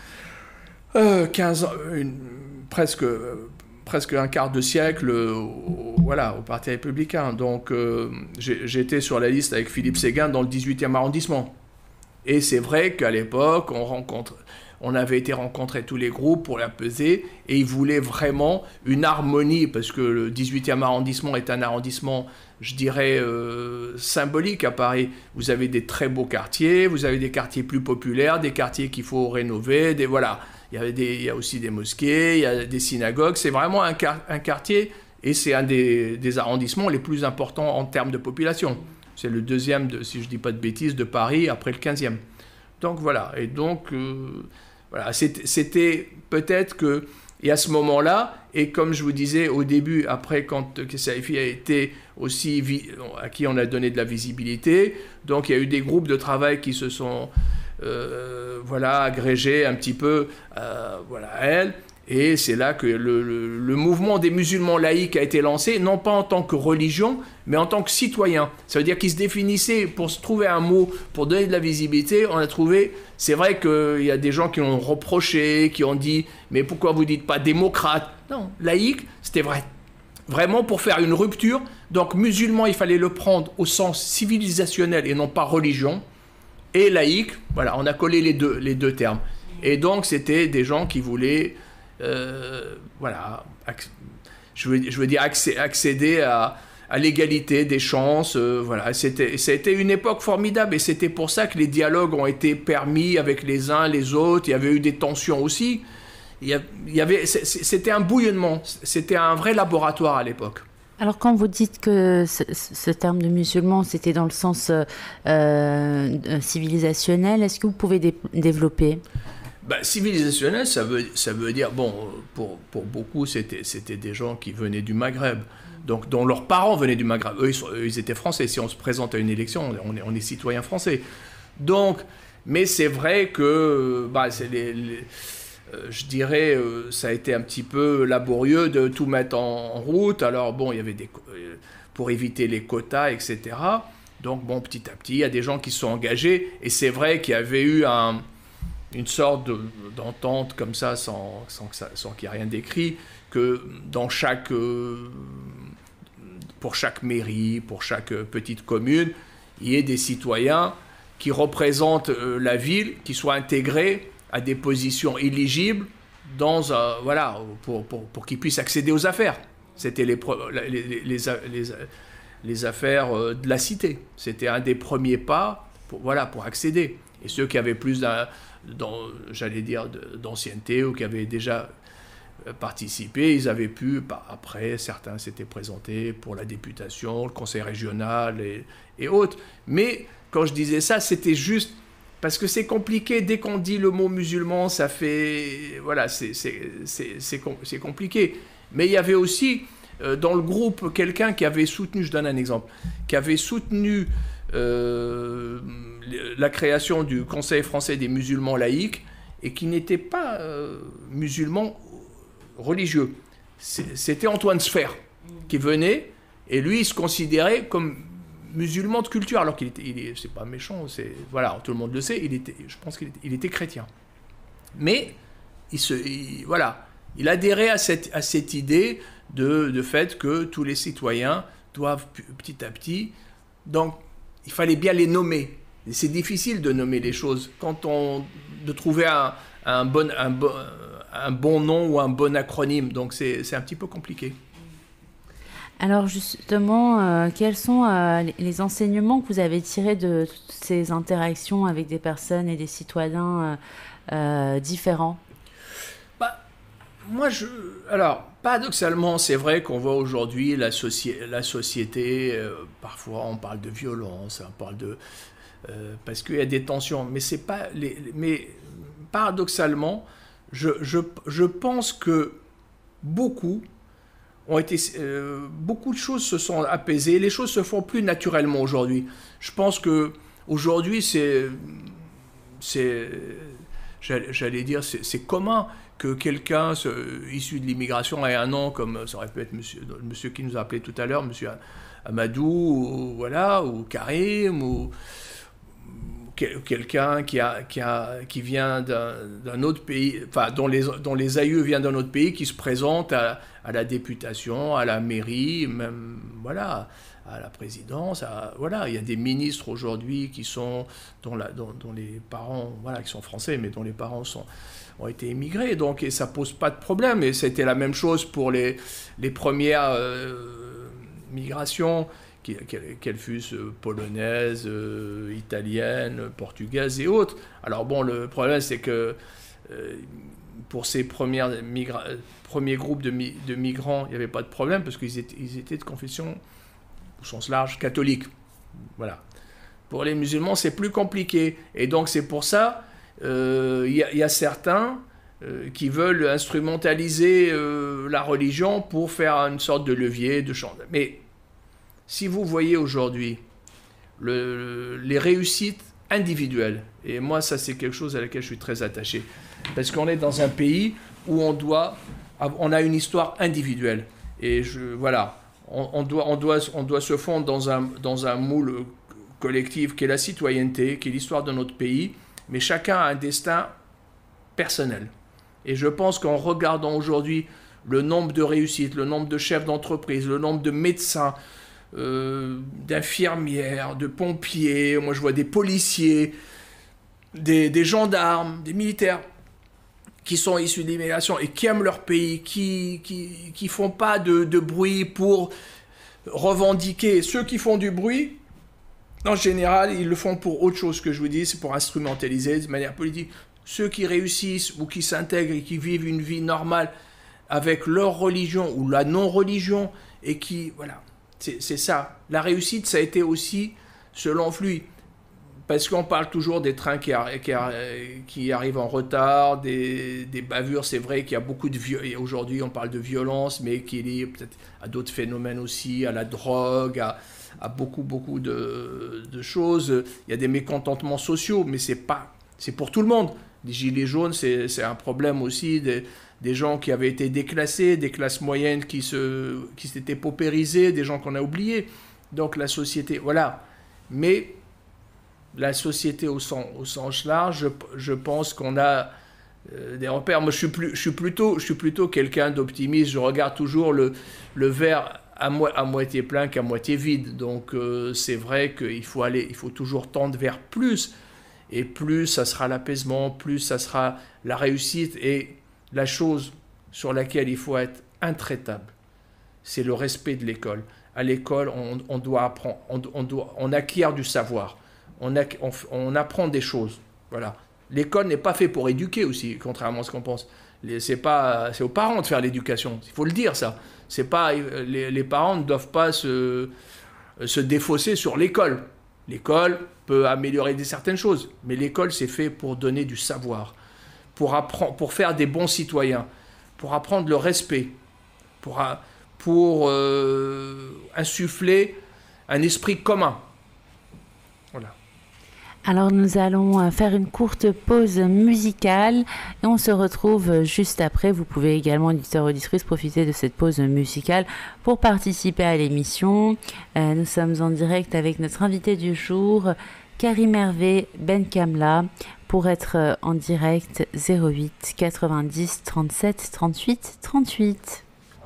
Euh, quinze ans, une, presque, euh, presque un quart de siècle euh, au, voilà, au Parti républicain. Donc euh, j'étais sur la liste avec Philippe Séguin dans le dix-huitième arrondissement. Et c'est vrai qu'à l'époque, on, rencontre, on avait été rencontrer tous les groupes pour la peser, et ils voulaient vraiment une harmonie, parce que le dix-huitième arrondissement est un arrondissement, je dirais, euh, symbolique à Paris. Vous avez des très beaux quartiers, vous avez des quartiers plus populaires, des quartiers qu'il faut rénover, des voilà. Il y, avait des, il y a aussi des mosquées, il y a des synagogues. C'est vraiment un, car, un quartier, et c'est un des, des arrondissements les plus importants en termes de population. C'est le deuxième, de, si je ne dis pas de bêtises, de Paris, après le quinzième. Donc voilà. Et donc, euh, voilà, c'était peut-être que... Et à ce moment-là, et comme je vous disais au début, après quand Saifi a été aussi, à qui on a donné de la visibilité, donc il y a eu des groupes de travail qui se sont euh, voilà, agrégés un petit peu euh, voilà, à elle. Et c'est là que le, le, le mouvement des musulmans laïcs a été lancé, non pas en tant que religion, mais en tant que citoyen. Ça veut dire qu'ils se définissaient, pour se trouver un mot, pour donner de la visibilité, on a trouvé... C'est vrai qu'il y a des gens qui ont reproché, qui ont dit « mais pourquoi vous ne dites pas démocrate ?» Non, laïque, c'était vrai. Vraiment pour faire une rupture. Donc musulman, il fallait le prendre au sens civilisationnel et non pas religion. Et laïque, voilà, on a collé les deux, les deux termes. Et donc c'était des gens qui voulaient... Euh, voilà, je veux, je veux dire accéder à, à l'égalité des chances. Euh, voilà, c'était, c'était une époque formidable, et c'était pour ça que les dialogues ont été permis avec les uns, les autres. Il y avait eu des tensions aussi. Il y, a, il y avait, c'était un bouillonnement, c'était un vrai laboratoire à l'époque. Alors quand vous dites que ce, ce terme de musulman, c'était dans le sens euh, civilisationnel, est-ce que vous pouvez dé- développer ? Ben, civilisationnel, ça veut, ça veut dire, bon, pour, pour beaucoup, c'était, c'était des gens qui venaient du Maghreb, donc dont leurs parents venaient du Maghreb. Eux, ils, sont, eux, ils étaient français. Si on se présente à une élection, on est, on est citoyen français. Donc, mais c'est vrai que, bah, c'est les, les, euh, je dirais, euh, ça a été un petit peu laborieux de tout mettre en, en route. Alors, bon, il y avait des... Euh, pour éviter les quotas, et cetera. Donc, bon, petit à petit, il y a des gens qui se sont engagés. Et c'est vrai qu'il y avait eu un... une sorte de, d'entente comme ça, sans, sans, que ça, sans qu'il n'y ait rien d'écrit, que dans chaque, euh, pour chaque mairie, pour chaque petite commune, il y ait des citoyens qui représentent euh, la ville, qui soient intégrés à des positions éligibles dans, euh, voilà, pour, pour, pour qu'ils puissent accéder aux affaires. C'était les, les, les, les, les, les affaires de la cité. C'était un des premiers pas pour, voilà, pour accéder. Et ceux qui avaient plus d'un... Dans, j'allais dire, d'ancienneté, ou qui avaient déjà participé, ils avaient pu, après, certains s'étaient présentés pour la députation, le conseil régional et, et autres. Mais quand je disais ça, c'était juste parce que c'est compliqué. Dès qu'on dit le mot musulman, ça fait... Voilà, c'est, c'est, c'est, c'est, c'est compliqué. Mais il y avait aussi, euh, dans le groupe, quelqu'un qui avait soutenu, je donne un exemple, qui avait soutenu... Euh, la création du Conseil français des musulmans laïcs, et qui n'était pas euh, musulman religieux. c'était Antoine Sfer qui venait, et lui, il se considérait comme musulman de culture, alors qu'il était, il est, c'est pas méchant, c'est, voilà, tout le monde le sait, il était, je pense qu'il était, il était chrétien. Mais, il se, il, voilà, il adhérait à cette, à cette idée de, de fait que tous les citoyens doivent petit à petit, donc, il fallait bien les nommer. Et c'est difficile de nommer les choses, quand on, de trouver un, un, bon, un, bon, un bon nom ou un bon acronyme, donc c'est, c'est un petit peu compliqué. Alors justement, euh, quels sont euh, les enseignements que vous avez tirés de toutes ces interactions avec des personnes et des citoyens euh, euh, différents? Bah, moi, je... Alors, paradoxalement, c'est vrai qu'on voit aujourd'hui la, soci... la société, euh, parfois on parle de violence, on parle de... Euh, parce qu'il y a des tensions, mais c'est pas... Les... Mais paradoxalement, je, je, je pense que beaucoup... Ont été, euh, beaucoup de choses se sont apaisées, les choses se font plus naturellement aujourd'hui. Je pense que aujourd'hui, c'est, c'est, j'allais dire, c'est, c'est commun que quelqu'un issu de l'immigration ait un nom, comme ça aurait pu être monsieur, monsieur qui nous a appelé tout à l'heure, monsieur Amadou, ou, voilà, ou Karim, ou quelqu'un qui, a, qui, a, qui vient d'un, d'un autre pays, enfin, dont les, dont les aïeux viennent d'un autre pays, qui se présente à, à la députation, à la mairie, même, voilà, à la présidence, à, voilà, il y a des ministres aujourd'hui qui sont, dont, la, dont, dont les parents, voilà, qui sont français, mais dont les parents sont, ont été immigrés, donc, et ça pose pas de problème, et c'était la même chose pour les, les premières euh, migrations, qu'elles fussent polonaises, euh, italiennes, portugaises et autres. Alors bon, le problème, c'est que euh, pour ces premières migra- premiers groupes de, mi- de migrants, il n'y avait pas de problème parce qu'ils étaient, ils étaient de confession, au sens large, catholique. Voilà. Pour les musulmans, c'est plus compliqué. Et donc, c'est pour ça, il euh, y, y a certains euh, qui veulent instrumentaliser euh, la religion pour faire une sorte de levier, de chantage. Mais si vous voyez aujourd'hui le, les réussites individuelles, et moi ça c'est quelque chose à laquelle je suis très attaché, parce qu'on est dans un pays où on doit, on a une histoire individuelle, et je, voilà, on, on, doit, on, doit, on doit se fondre dans un, dans un moule collectif qui est la citoyenneté, qui est l'histoire de notre pays, mais chacun a un destin personnel. Et je pense qu'en regardant aujourd'hui le nombre de réussites, le nombre de chefs d'entreprise, le nombre de médecins, Euh, d'infirmières, de pompiers, moi je vois des policiers, des, des gendarmes, des militaires qui sont issus de l'immigration et qui aiment leur pays, qui qui, qui font pas de, de bruit pour revendiquer. Ceux qui font du bruit, en général, ils le font pour autre chose que je vous dis, c'est pour instrumentaliser de manière politique. Ceux qui réussissent ou qui s'intègrent et qui vivent une vie normale avec leur religion ou la non-religion et qui, voilà. C'est, c'est ça. La réussite, ça a été aussi, selon lui, parce qu'on parle toujours des trains qui, arri- qui, arri- qui arrivent en retard, des, des bavures, c'est vrai qu'il y a beaucoup de violence, aujourd'hui on parle de violence, mais qui est lié peut-être à d'autres phénomènes aussi, à la drogue, à, à beaucoup, beaucoup de, de choses. Il y a des mécontentements sociaux, mais c'est pas, c'est pour tout le monde. Les gilets jaunes, c'est, c'est un problème aussi des, des gens qui avaient été déclassés, des classes moyennes qui, se, qui s'étaient paupérisées, des gens qu'on a oubliés. Donc la société, voilà. Mais la société au sens, au sens large, je, je pense qu'on a euh, des repères. Moi, je suis, plus, je suis plutôt, je suis plutôt quelqu'un d'optimiste. Je regarde toujours le, le verre à, mo- à moitié plein qu'à moitié vide. Donc euh, c'est vrai qu'il faut aller, il faut toujours tendre vers plus. Et plus ça sera l'apaisement, plus ça sera la réussite. Et la chose sur laquelle il faut être intraitable, c'est le respect de l'école. À l'école, on, on doit apprendre, on, on, doit, on acquiert du savoir, on, a, on, on apprend des choses. Voilà. L'école n'est pas fait pour éduquer aussi, contrairement à ce qu'on pense. Les, c'est, pas, c'est aux parents de faire l'éducation, il faut le dire ça. C'est pas, les, les parents ne doivent pas se, se défausser sur l'école. L'école peut améliorer certaines choses, mais l'école, c'est fait pour donner du savoir, pour, apprendre, pour faire des bons citoyens, pour apprendre le respect, pour, pour euh, insuffler un esprit commun. Voilà. Alors nous allons faire une courte pause musicale et on se retrouve juste après. Vous pouvez également, auditeurs, auditrices, profiter de cette pause musicale pour participer à l'émission. Euh, nous sommes en direct avec notre invité du jour, Karim Hervé Benkamla, pour être en direct zéro huit quatre-vingt-dix trente-sept trente-huit trente-huit.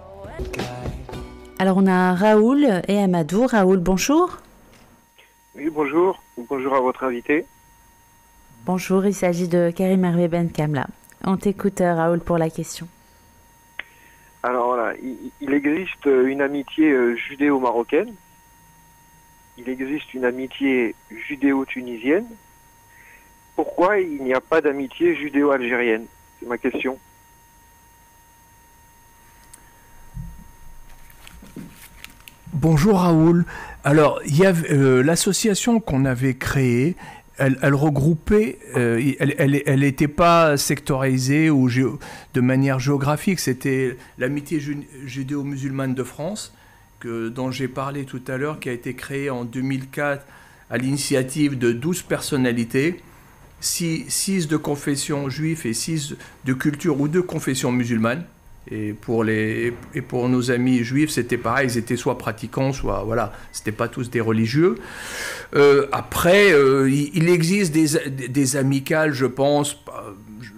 Alors on a Raoul et Amadou. Raoul, bonjour. Oui, bonjour. Bonjour à votre invité. Bonjour, il s'agit de Karim Hervé Benkamla. On t'écoute, Raoul, pour la question. Alors voilà, il, il existe une amitié judéo-marocaine. Il existe une amitié judéo-tunisienne. Pourquoi il n'y a pas d'amitié judéo-algérienne? C'est ma question. Bonjour Raoul. Alors, il y avait euh, l'association qu'on avait créée, elle, elle regroupait, euh, elle n'était pas sectorisée ou géo, de manière géographique. C'était l'amitié judéo-musulmane de France, que, dont j'ai parlé tout à l'heure, qui a été créée en deux mille quatre à l'initiative de douze personnalités, six de confession juive et six de culture ou de confession musulmane. Et pour, les, et pour nos amis juifs, c'était pareil, ils étaient soit pratiquants, soit, voilà, c'était pas tous des religieux. Euh, après, euh, il, il existe des, des amicales, je pense, par,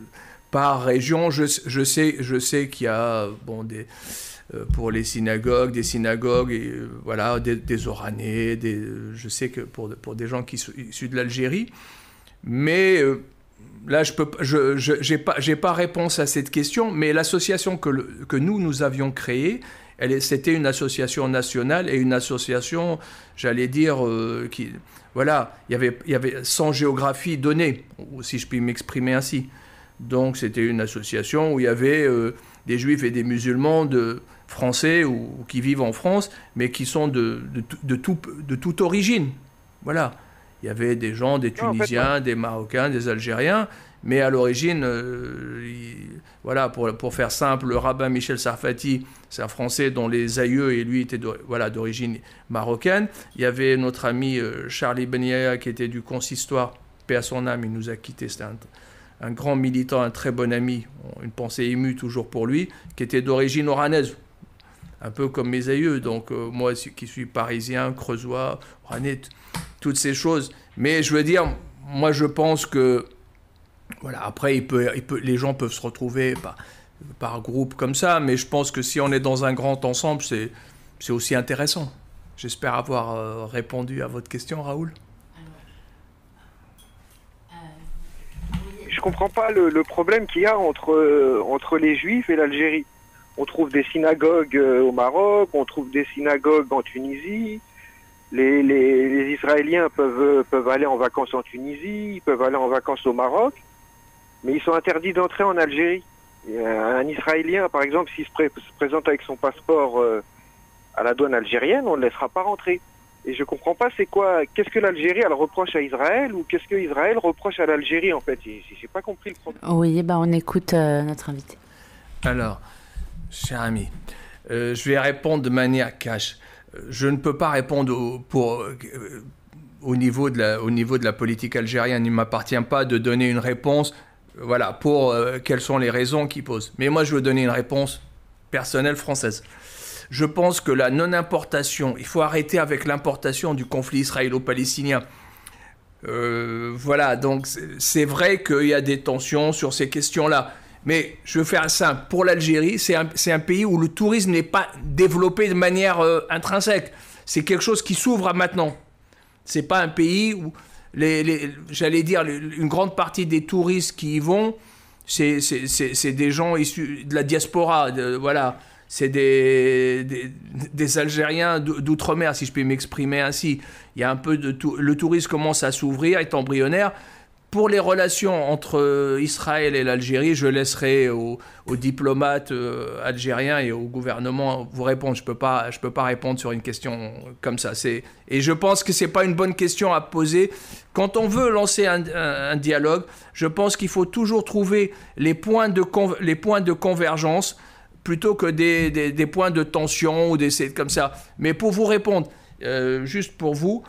par région. Je, je sais, je sais qu'il y a, bon, des, euh, pour les synagogues, des synagogues, et, euh, voilà, des, des Oranais, des, je sais que pour, pour des gens qui sont issus de l'Algérie, mais... Euh, Là, je peux, je, je, j'ai pas, j'ai pas réponse à cette question, mais l'association que, le, que nous, nous avions créée, elle, c'était une association nationale et une association, j'allais dire, euh, qui, voilà, il y avait, il y avait sans géographie donnée, si je puis m'exprimer ainsi. Donc, c'était une association où il y avait euh, des juifs et des musulmans de, français ou, ou qui vivent en France, mais qui sont de, de, de, tout, de toute origine. Voilà. Il y avait des gens, des Tunisiens, non, en fait, des Marocains, des Algériens, mais à l'origine, euh, il, voilà, pour, pour faire simple, le rabbin Michel Sarfati, c'est un Français dont les aïeux et lui étaient de, voilà, d'origine marocaine. Il y avait notre ami euh, Charlie Benyaya qui était du consistoire, paix à son âme, il nous a quittés, c'était un, un grand militant, un très bon ami, une pensée émue toujours pour lui, qui était d'origine oranaise, un peu comme mes aïeux, donc euh, moi qui suis parisien, creusois, oranais, toutes ces choses. Mais je veux dire, moi je pense que, voilà, après il peut, il peut, les gens peuvent se retrouver par, par groupe comme ça, mais je pense que si on est dans un grand ensemble, c'est, c'est aussi intéressant. J'espère avoir euh, répondu à votre question, Raoul. Je comprends pas le, le problème qu'il y a entre, euh, entre les Juifs et l'Algérie. On trouve des synagogues euh, au Maroc, on trouve des synagogues en Tunisie. Les, les, les Israéliens peuvent, peuvent aller en vacances en Tunisie, ils peuvent aller en vacances au Maroc, mais ils sont interdits d'entrer en Algérie. Et un Israélien, par exemple, s'il se, pré se présente avec son passeport euh, à la douane algérienne, on ne le laissera pas rentrer. Et je ne comprends pas, c'est quoi, qu'est-ce que l'Algérie elle reproche à Israël ou qu'est-ce que Israël reproche à l'Algérie en fait? Je n'ai pas compris le problème. Oui, bah on écoute euh, notre invité. Alors, cher ami, euh, je vais répondre de manière cash. Je ne peux pas répondre au, pour, euh, au, niveau de la, au niveau de la politique algérienne. Il ne m'appartient pas de donner une réponse, voilà, pour euh, quelles sont les raisons qu'ils posent. Mais moi, je veux donner une réponse personnelle française. Je pense que la non-importation, il faut arrêter avec l'importation du conflit israélo-palestinien. Euh, voilà, donc c'est vrai qu'il y a des tensions sur ces questions-là. Mais je veux faire simple. Pour l'Algérie, c'est un, c'est un pays où le tourisme n'est pas développé de manière euh, intrinsèque. C'est quelque chose qui s'ouvre à maintenant. C'est pas un pays où, les, les, j'allais dire, une grande partie des touristes qui y vont, c'est, c'est, c'est, c'est des gens issus de la diaspora. De, voilà, c'est des, des, des Algériens d'outre-mer, si je puis m'exprimer ainsi. Il y a un peu de tout, le tourisme commence à s'ouvrir, est embryonnaire. Pour les relations entre Israël et l'Algérie, je laisserai aux, aux diplomates euh, algériens et au gouvernement vous répondre. Je ne peux pas, je peux pas répondre sur une question comme ça. C'est, et je pense que ce n'est pas une bonne question à poser. Quand on veut lancer un, un, un dialogue, je pense qu'il faut toujours trouver les points de, con, les points de convergence plutôt que des, des, des points de tension ou des comme ça. Mais pour vous répondre, euh, juste pour vous,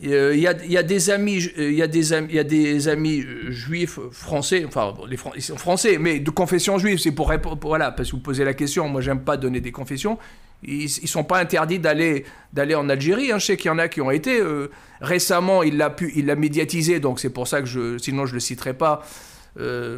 il y a, il y a des amis, il y a des amis, il y a des amis juifs français, enfin les Fran- ils sont français, mais de confession juive. C'est pour répondre, voilà, parce que vous posez la question. Moi, j'aime pas donner des confessions. Ils, ils sont pas interdits d'aller d'aller en Algérie. Hein. Je sais qu'il y en a qui ont été euh, récemment. Il l'a pu, il l'a médiatisé, donc c'est pour ça que je, sinon je le citerai pas. Euh,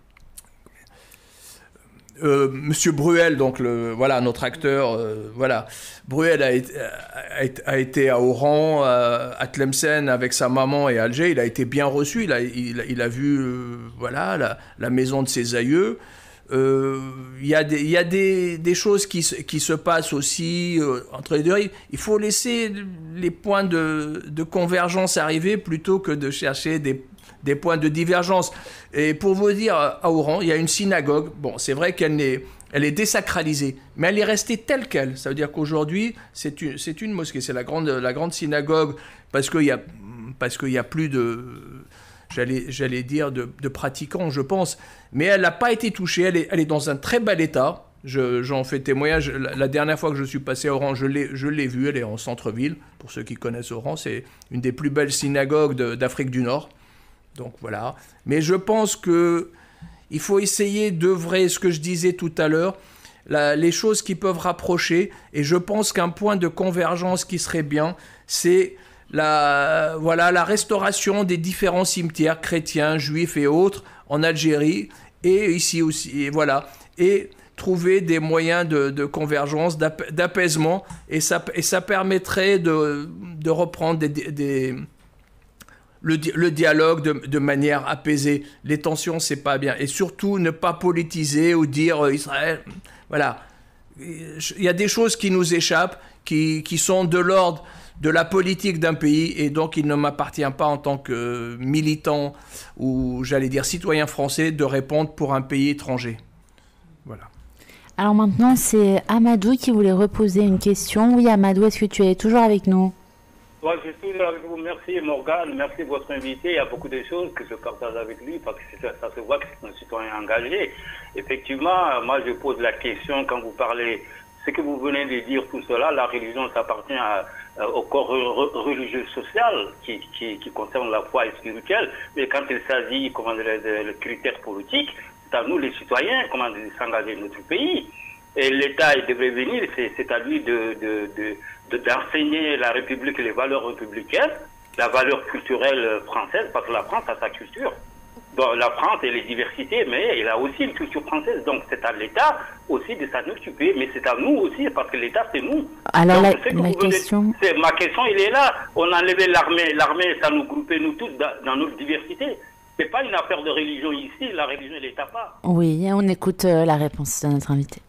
Euh, Monsieur Bruel, donc le, voilà notre acteur, euh, voilà Bruel a été, a, a été à Oran, à, à Tlemcen avec sa maman et à Alger. Il a été bien reçu. Il a, il, il a vu euh, voilà la, la maison de ses aïeux. Euh, il y a des, il y a des, des choses qui, qui se passent aussi euh, entre les deux rives. Il faut laisser les points de, de convergence arriver plutôt que de chercher des des points de divergence. Et pour vous dire, à Oran, il y a une synagogue. Bon, c'est vrai qu'elle est, elle est désacralisée, mais elle est restée telle qu'elle. Ça veut dire qu'aujourd'hui, c'est une, c'est une mosquée. C'est la grande, la grande synagogue parce qu'il y a, parce qu'il y a plus de, j'allais, j'allais dire, de, de pratiquants, je pense. Mais elle n'a pas été touchée. Elle est, elle est dans un très bel état. Je, j'en fais témoignage. La, la dernière fois que je suis passé à Oran, je l'ai, je l'ai vue. Elle est en centre-ville. Pour ceux qui connaissent Oran, c'est une des plus belles synagogues de, d'Afrique du Nord. Donc voilà. Mais je pense que il faut essayer d'œuvrer, ce que je disais tout à l'heure, la, les choses qui peuvent rapprocher. Et je pense qu'un point de convergence qui serait bien, c'est la, voilà, la restauration des différents cimetières chrétiens, juifs et autres en Algérie et ici aussi. Et voilà. Et trouver des moyens de, de convergence, d'ap, d'apaisement. Et ça, et ça permettrait de, de reprendre des... des Le, di- le dialogue de, de manière apaisée. Les tensions, c'est pas bien. Et surtout, ne pas politiser ou dire euh, Israël. Voilà. Il y a des choses qui nous échappent, qui, qui sont de l'ordre de la politique d'un pays, et donc il ne m'appartient pas en tant que militant ou, j'allais dire, citoyen français, de répondre pour un pays étranger. Voilà. Alors maintenant, c'est Amadou qui voulait reposer une question. Oui, Amadou, est-ce que tu es toujours avec nous ? Moi, je suis avec vous. Merci, Morgane. Merci de votre invité. Il y a beaucoup de choses que je partage avec lui parce que ça, ça se voit que c'est un citoyen engagé. Effectivement, moi, je pose la question quand vous parlez, ce que vous venez de dire, tout cela, la religion, ça appartient à, à, au corps re, religieux social qui, qui, qui concerne la foi spirituelle. Mais quand il s'agit, comment dire, de, de critères politiques, c'est à nous, les citoyens, comment dire, de s'engager dans notre pays. Et l'État, il devrait venir, c'est, c'est à lui de, de, de, de, d'enseigner la République, les valeurs républicaines, la valeur culturelle française, parce que la France a sa culture. Donc, la France, elle est diversité, mais elle a aussi une culture française. Donc, c'est à l'État aussi de s'en occuper, mais c'est à nous aussi, parce que l'État, c'est nous. Alors, donc, la, ma question... C'est, ma question, il est là. On a enlevé l'armée. L'armée, ça nous groupait, nous tous, dans, dans notre diversité. C'est pas une affaire de religion ici. La religion, elle est à part. Oui, on écoute euh, la réponse de notre invité.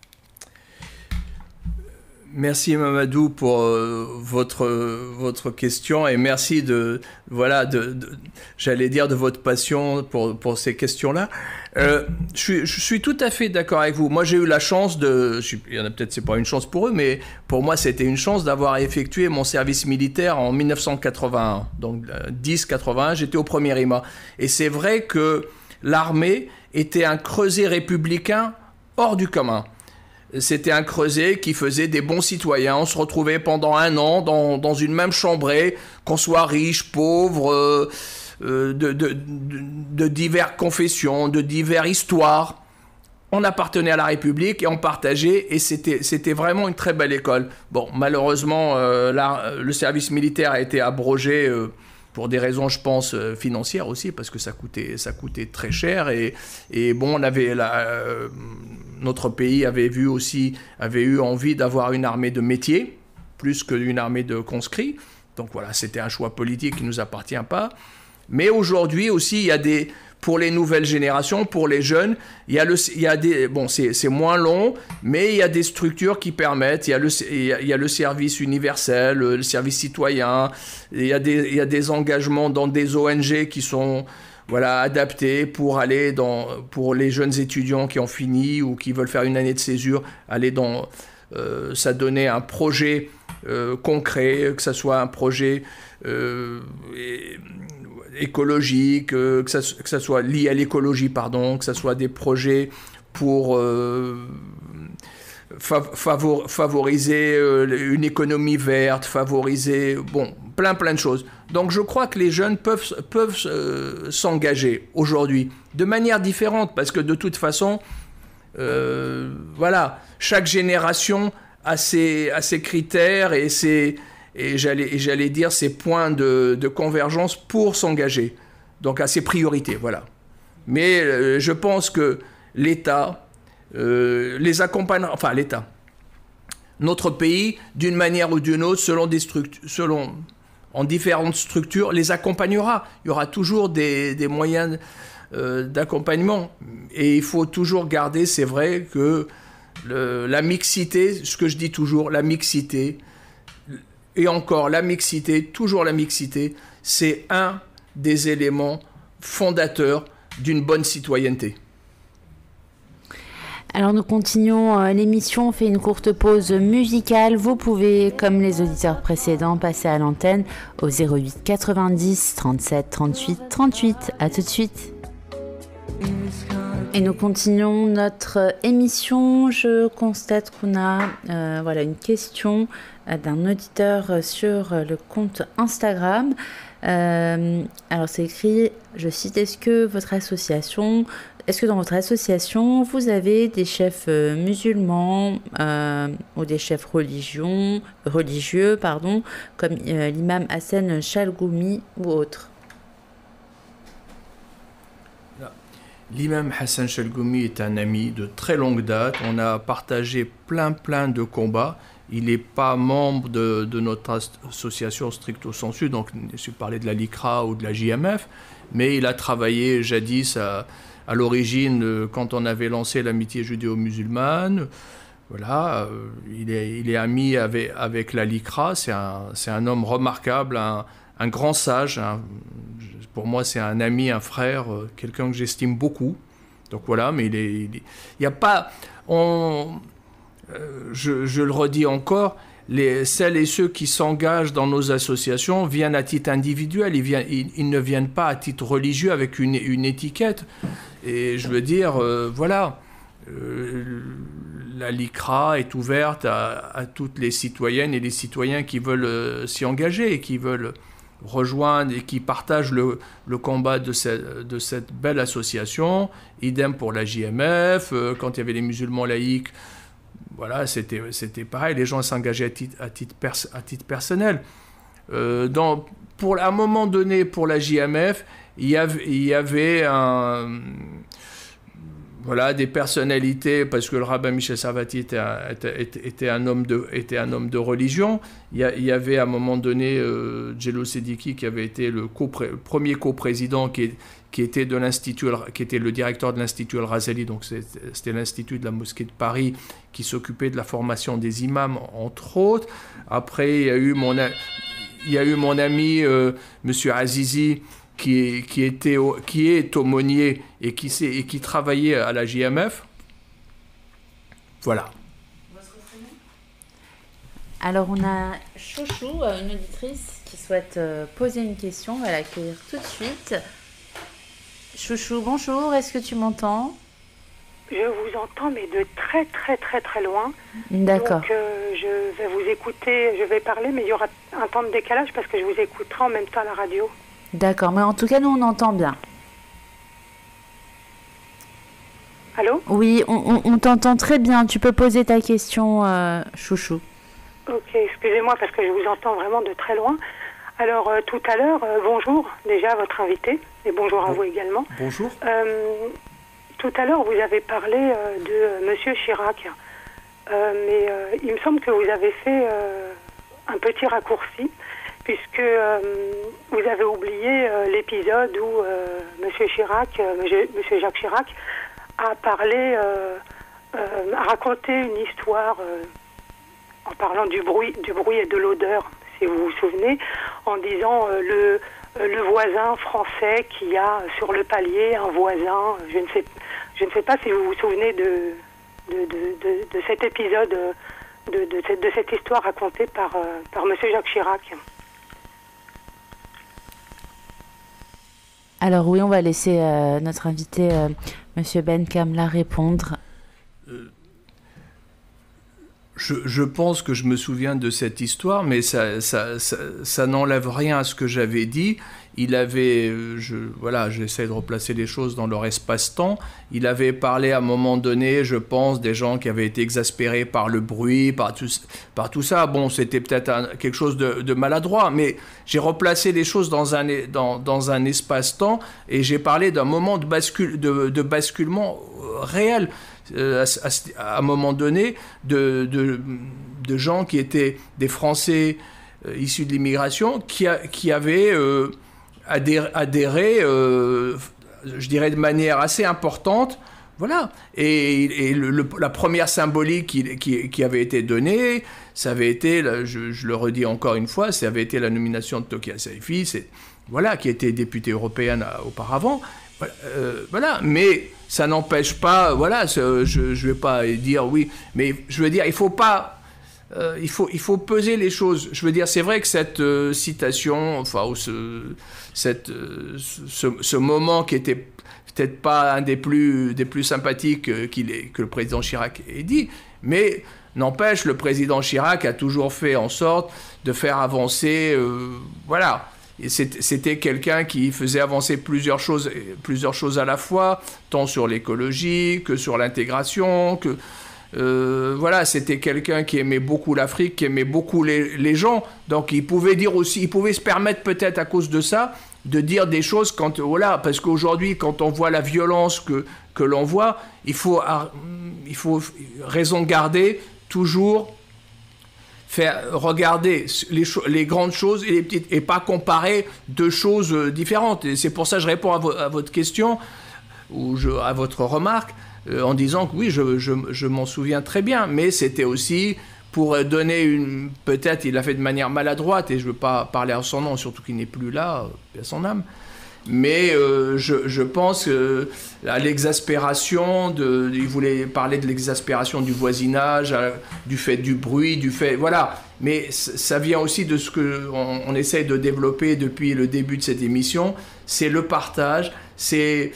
Merci Mamadou pour euh, votre votre question et merci de voilà de, de j'allais dire de votre passion pour pour ces questions-là. Euh, je suis je suis tout à fait d'accord avec vous. Moi j'ai eu la chance de je suis, il y en a peut-être c'est pas une chance pour eux mais pour moi c'était une chance d'avoir effectué mon service militaire en mille neuf cent quatre-vingt-un. Donc dix quatre-vingt-un, j'étais au premier R I M A et c'est vrai que l'armée était un creuset républicain hors du commun. C'était un creuset qui faisait des bons citoyens. On se retrouvait pendant un an dans, dans une même chambrée, qu'on soit riche, pauvre, euh, euh, de, de, de, de diverses confessions, de diverses histoires. On appartenait à la République et on partageait et c'était, c'était vraiment une très belle école. Bon, malheureusement, euh, la, le service militaire a été abrogé euh, pour des raisons, je pense, euh, financières aussi, parce que ça coûtait, ça coûtait très cher. Et, et bon, on avait la... Euh, notre pays avait vu aussi, avait eu envie d'avoir une armée de métier, plus qu'une armée de conscrits. Donc voilà, c'était un choix politique qui ne nous appartient pas. Mais aujourd'hui aussi, il y a des, pour les nouvelles générations, pour les jeunes, il y a, le, il y a des, bon, c'est, c'est moins long, mais il y a des structures qui permettent, il y a le, il y a, il y a le service universel, le service citoyen, il y a des, il y a des engagements dans des O N G qui sont... Voilà, adapté pour aller dans, pour les jeunes étudiants qui ont fini ou qui veulent faire une année de césure, aller dans, euh, ça donnait un projet euh, concret, que ça soit un projet euh, écologique, euh, que, ça, que ça soit lié à l'écologie, pardon, que ça soit des projets pour euh, favor, favoriser euh, une économie verte, favoriser, bon, plein plein de choses. Donc je crois que les jeunes peuvent, peuvent euh, s'engager aujourd'hui de manière différente, parce que de toute façon, euh, voilà, chaque génération a ses, a ses critères et, ses, et, j'allais, et j'allais dire ses points de, de convergence pour s'engager, donc à ses priorités, voilà. Mais euh, je pense que l'État euh, les accompagnera, enfin l'État, notre pays, d'une manière ou d'une autre, selon des structures, selon, en différentes structures, les accompagnera. Il y aura toujours des, des moyens euh, d'accompagnement. Et il faut toujours garder, c'est vrai, que le, la mixité, ce que je dis toujours, la mixité, et encore la mixité, toujours la mixité, c'est un des éléments fondateurs d'une bonne citoyenneté. Alors nous continuons euh, l'émission, on fait une courte pause musicale. Vous pouvez, comme les auditeurs précédents, passer à l'antenne au zéro huit quatre-vingt-dix trente-sept trente-huit trente-huit. À tout de suite. Et nous continuons notre émission. Je constate qu'on a euh, voilà, une question euh, d'un auditeur sur le compte Instagram. Euh, alors c'est écrit, je cite, est-ce que votre association... Est-ce que dans votre association, vous avez des chefs euh, musulmans euh, ou des chefs religions, religieux, pardon, comme euh, l'imam Hassan Chalgoumi ou autre? L'imam Hassan Chalgoumi est un ami de très longue date. On a partagé plein plein de combats. Il n'est pas membre de, de notre association stricto sensu, donc je parlais de la LICRA ou de la J M F, mais il a travaillé jadis à... à l'origine, quand on avait lancé l'amitié judéo-musulmane. Voilà, euh, il, est, il est ami avec, avec la LICRA, c'est un, c'est un homme remarquable, un, un grand sage. Un, pour moi, c'est un ami, un frère, euh, quelqu'un que j'estime beaucoup. Donc voilà, mais il est... Il n'y a pas... On, euh, je, je le redis encore, les, celles et ceux qui s'engagent dans nos associations viennent à titre individuel, ils, viennent, ils, ils ne viennent pas à titre religieux avec une, une étiquette. Et je veux dire, euh, voilà, euh, la LICRA est ouverte à, à toutes les citoyennes et les citoyens qui veulent euh, s'y engager et qui veulent rejoindre et qui partagent le, le combat de cette, de cette belle association. Idem pour la J M F, euh, quand il y avait les musulmans laïcs, voilà, c'était, c'était pareil, les gens s'engageaient à titre, à titre, pers- à titre personnel. Euh, dans, pour, à un moment donné, pour la J M F, il y avait, il y avait un, voilà, des personnalités, parce que le rabbin Michel Sarvati était un, était, était un, homme, de, était un homme de religion. Il y, a, il y avait à un moment donné euh, Djello Sediki, qui avait été le, copré, le premier coprésident, qui, est, qui, était de l'Institut, qui était le directeur de l'Institut Al-Razali, donc c'était, c'était l'Institut de la Mosquée de Paris, qui s'occupait de la formation des imams, entre autres. Après, il y a eu mon, il y a eu mon ami, euh, M. Azizi, Qui, est, qui, était, qui est aumônier et qui, et qui travaillait à la J M F. Voilà. Alors, on a Chouchou, une auditrice qui souhaite poser une question. On va l'accueillir tout de suite. Chouchou, bonjour, est-ce que tu m'entends? Je vous entends, mais de très très très très loin. D'accord. Donc, euh, je vais vous écouter, je vais parler, mais il y aura un temps de décalage parce que je vous écouterai en même temps à la radio. D'accord, mais en tout cas, nous, on entend bien. Allô? Oui, on, on, on t'entend très bien. Tu peux poser ta question, euh, Chouchou. Ok, excusez-moi parce que je vous entends vraiment de très loin. Alors, euh, tout à l'heure, euh, bonjour déjà à votre invité, et bonjour à bon. vous également. Bonjour. Euh, tout à l'heure, vous avez parlé euh, de euh, Monsieur Chirac, euh, mais euh, il me semble que vous avez fait euh, un petit raccourci, puisque euh, vous avez oublié euh, l'épisode où euh, Monsieur Chirac, euh, Monsieur Jacques Chirac, a parlé, euh, euh, a raconté une histoire euh, en parlant du bruit, du bruit et de l'odeur, si vous vous souvenez, en disant euh, le, euh, le voisin français qui a sur le palier un voisin. Je ne sais, je ne sais pas si vous vous souvenez de, de, de, de, de cet épisode, de, de, cette, de cette histoire racontée par, euh, par Monsieur Jacques Chirac. Alors oui, on va laisser euh, notre invité, euh, Monsieur Ben Kamla, répondre. Euh, je, je pense que je me souviens de cette histoire, mais ça, ça, ça, ça n'enlève rien à ce que j'avais dit. Il avait, je, voilà, j'essaie de replacer les choses dans leur espace-temps. Il avait parlé à un moment donné, je pense, des gens qui avaient été exaspérés par le bruit, par tout, par tout ça. Bon, c'était peut-être un, quelque chose de, de maladroit, mais j'ai replacé les choses dans un, dans, dans un espace-temps et j'ai parlé d'un moment de, bascule, de, de basculement réel. Euh, à, à, à un moment donné, de, de, de gens qui étaient des Français euh, issus de l'immigration, qui, a, qui avaient... Euh, adhéré, adhéré euh, je dirais, de manière assez importante, voilà. Et, et le, le, la première symbolique qui, qui, qui avait été donnée, ça avait été, je, je le redis encore une fois, ça avait été la nomination de Tokia Saïfi, c'est, voilà, qui était députée européenne auparavant, voilà, euh, voilà. Mais ça n'empêche pas, voilà, je ne vais pas dire oui, mais je veux dire, il ne faut pas... Euh, il faut, il faut peser les choses. Je veux dire, c'est vrai que cette euh, citation, enfin, ou ce, cette, euh, ce, ce moment qui était peut-être pas un des plus, des plus sympathiques euh, qu'il ait, que le président Chirac ait dit, mais n'empêche, le président Chirac a toujours fait en sorte de faire avancer, euh, voilà. Et c'était, c'était quelqu'un qui faisait avancer plusieurs choses, plusieurs choses à la fois, tant sur l'écologie que sur l'intégration, que... Euh, voilà, c'était quelqu'un qui aimait beaucoup l'Afrique, qui aimait beaucoup les, les gens, donc il pouvait dire aussi, il pouvait se permettre peut-être à cause de ça, de dire des choses quand, voilà, parce qu'aujourd'hui, quand on voit la violence que, que l'on voit, il faut, il faut raison garder, toujours faire regarder les, les grandes choses et les petites, et pas comparer deux choses différentes. Et c'est pour ça que je réponds à, vo, à votre question, ou je, à votre remarque, en disant que oui, je, je, je m'en souviens très bien, mais c'était aussi pour donner une... Peut-être il l'a fait de manière maladroite, et je ne veux pas parler en son nom, surtout qu'il n'est plus là, à son âme, mais euh, je, je pense euh, à l'exaspération, de, il voulait parler de l'exaspération du voisinage, à, du fait du bruit, du fait... Voilà, mais ça vient aussi de ce qu'on on essaye de développer depuis le début de cette émission, c'est le partage, c'est...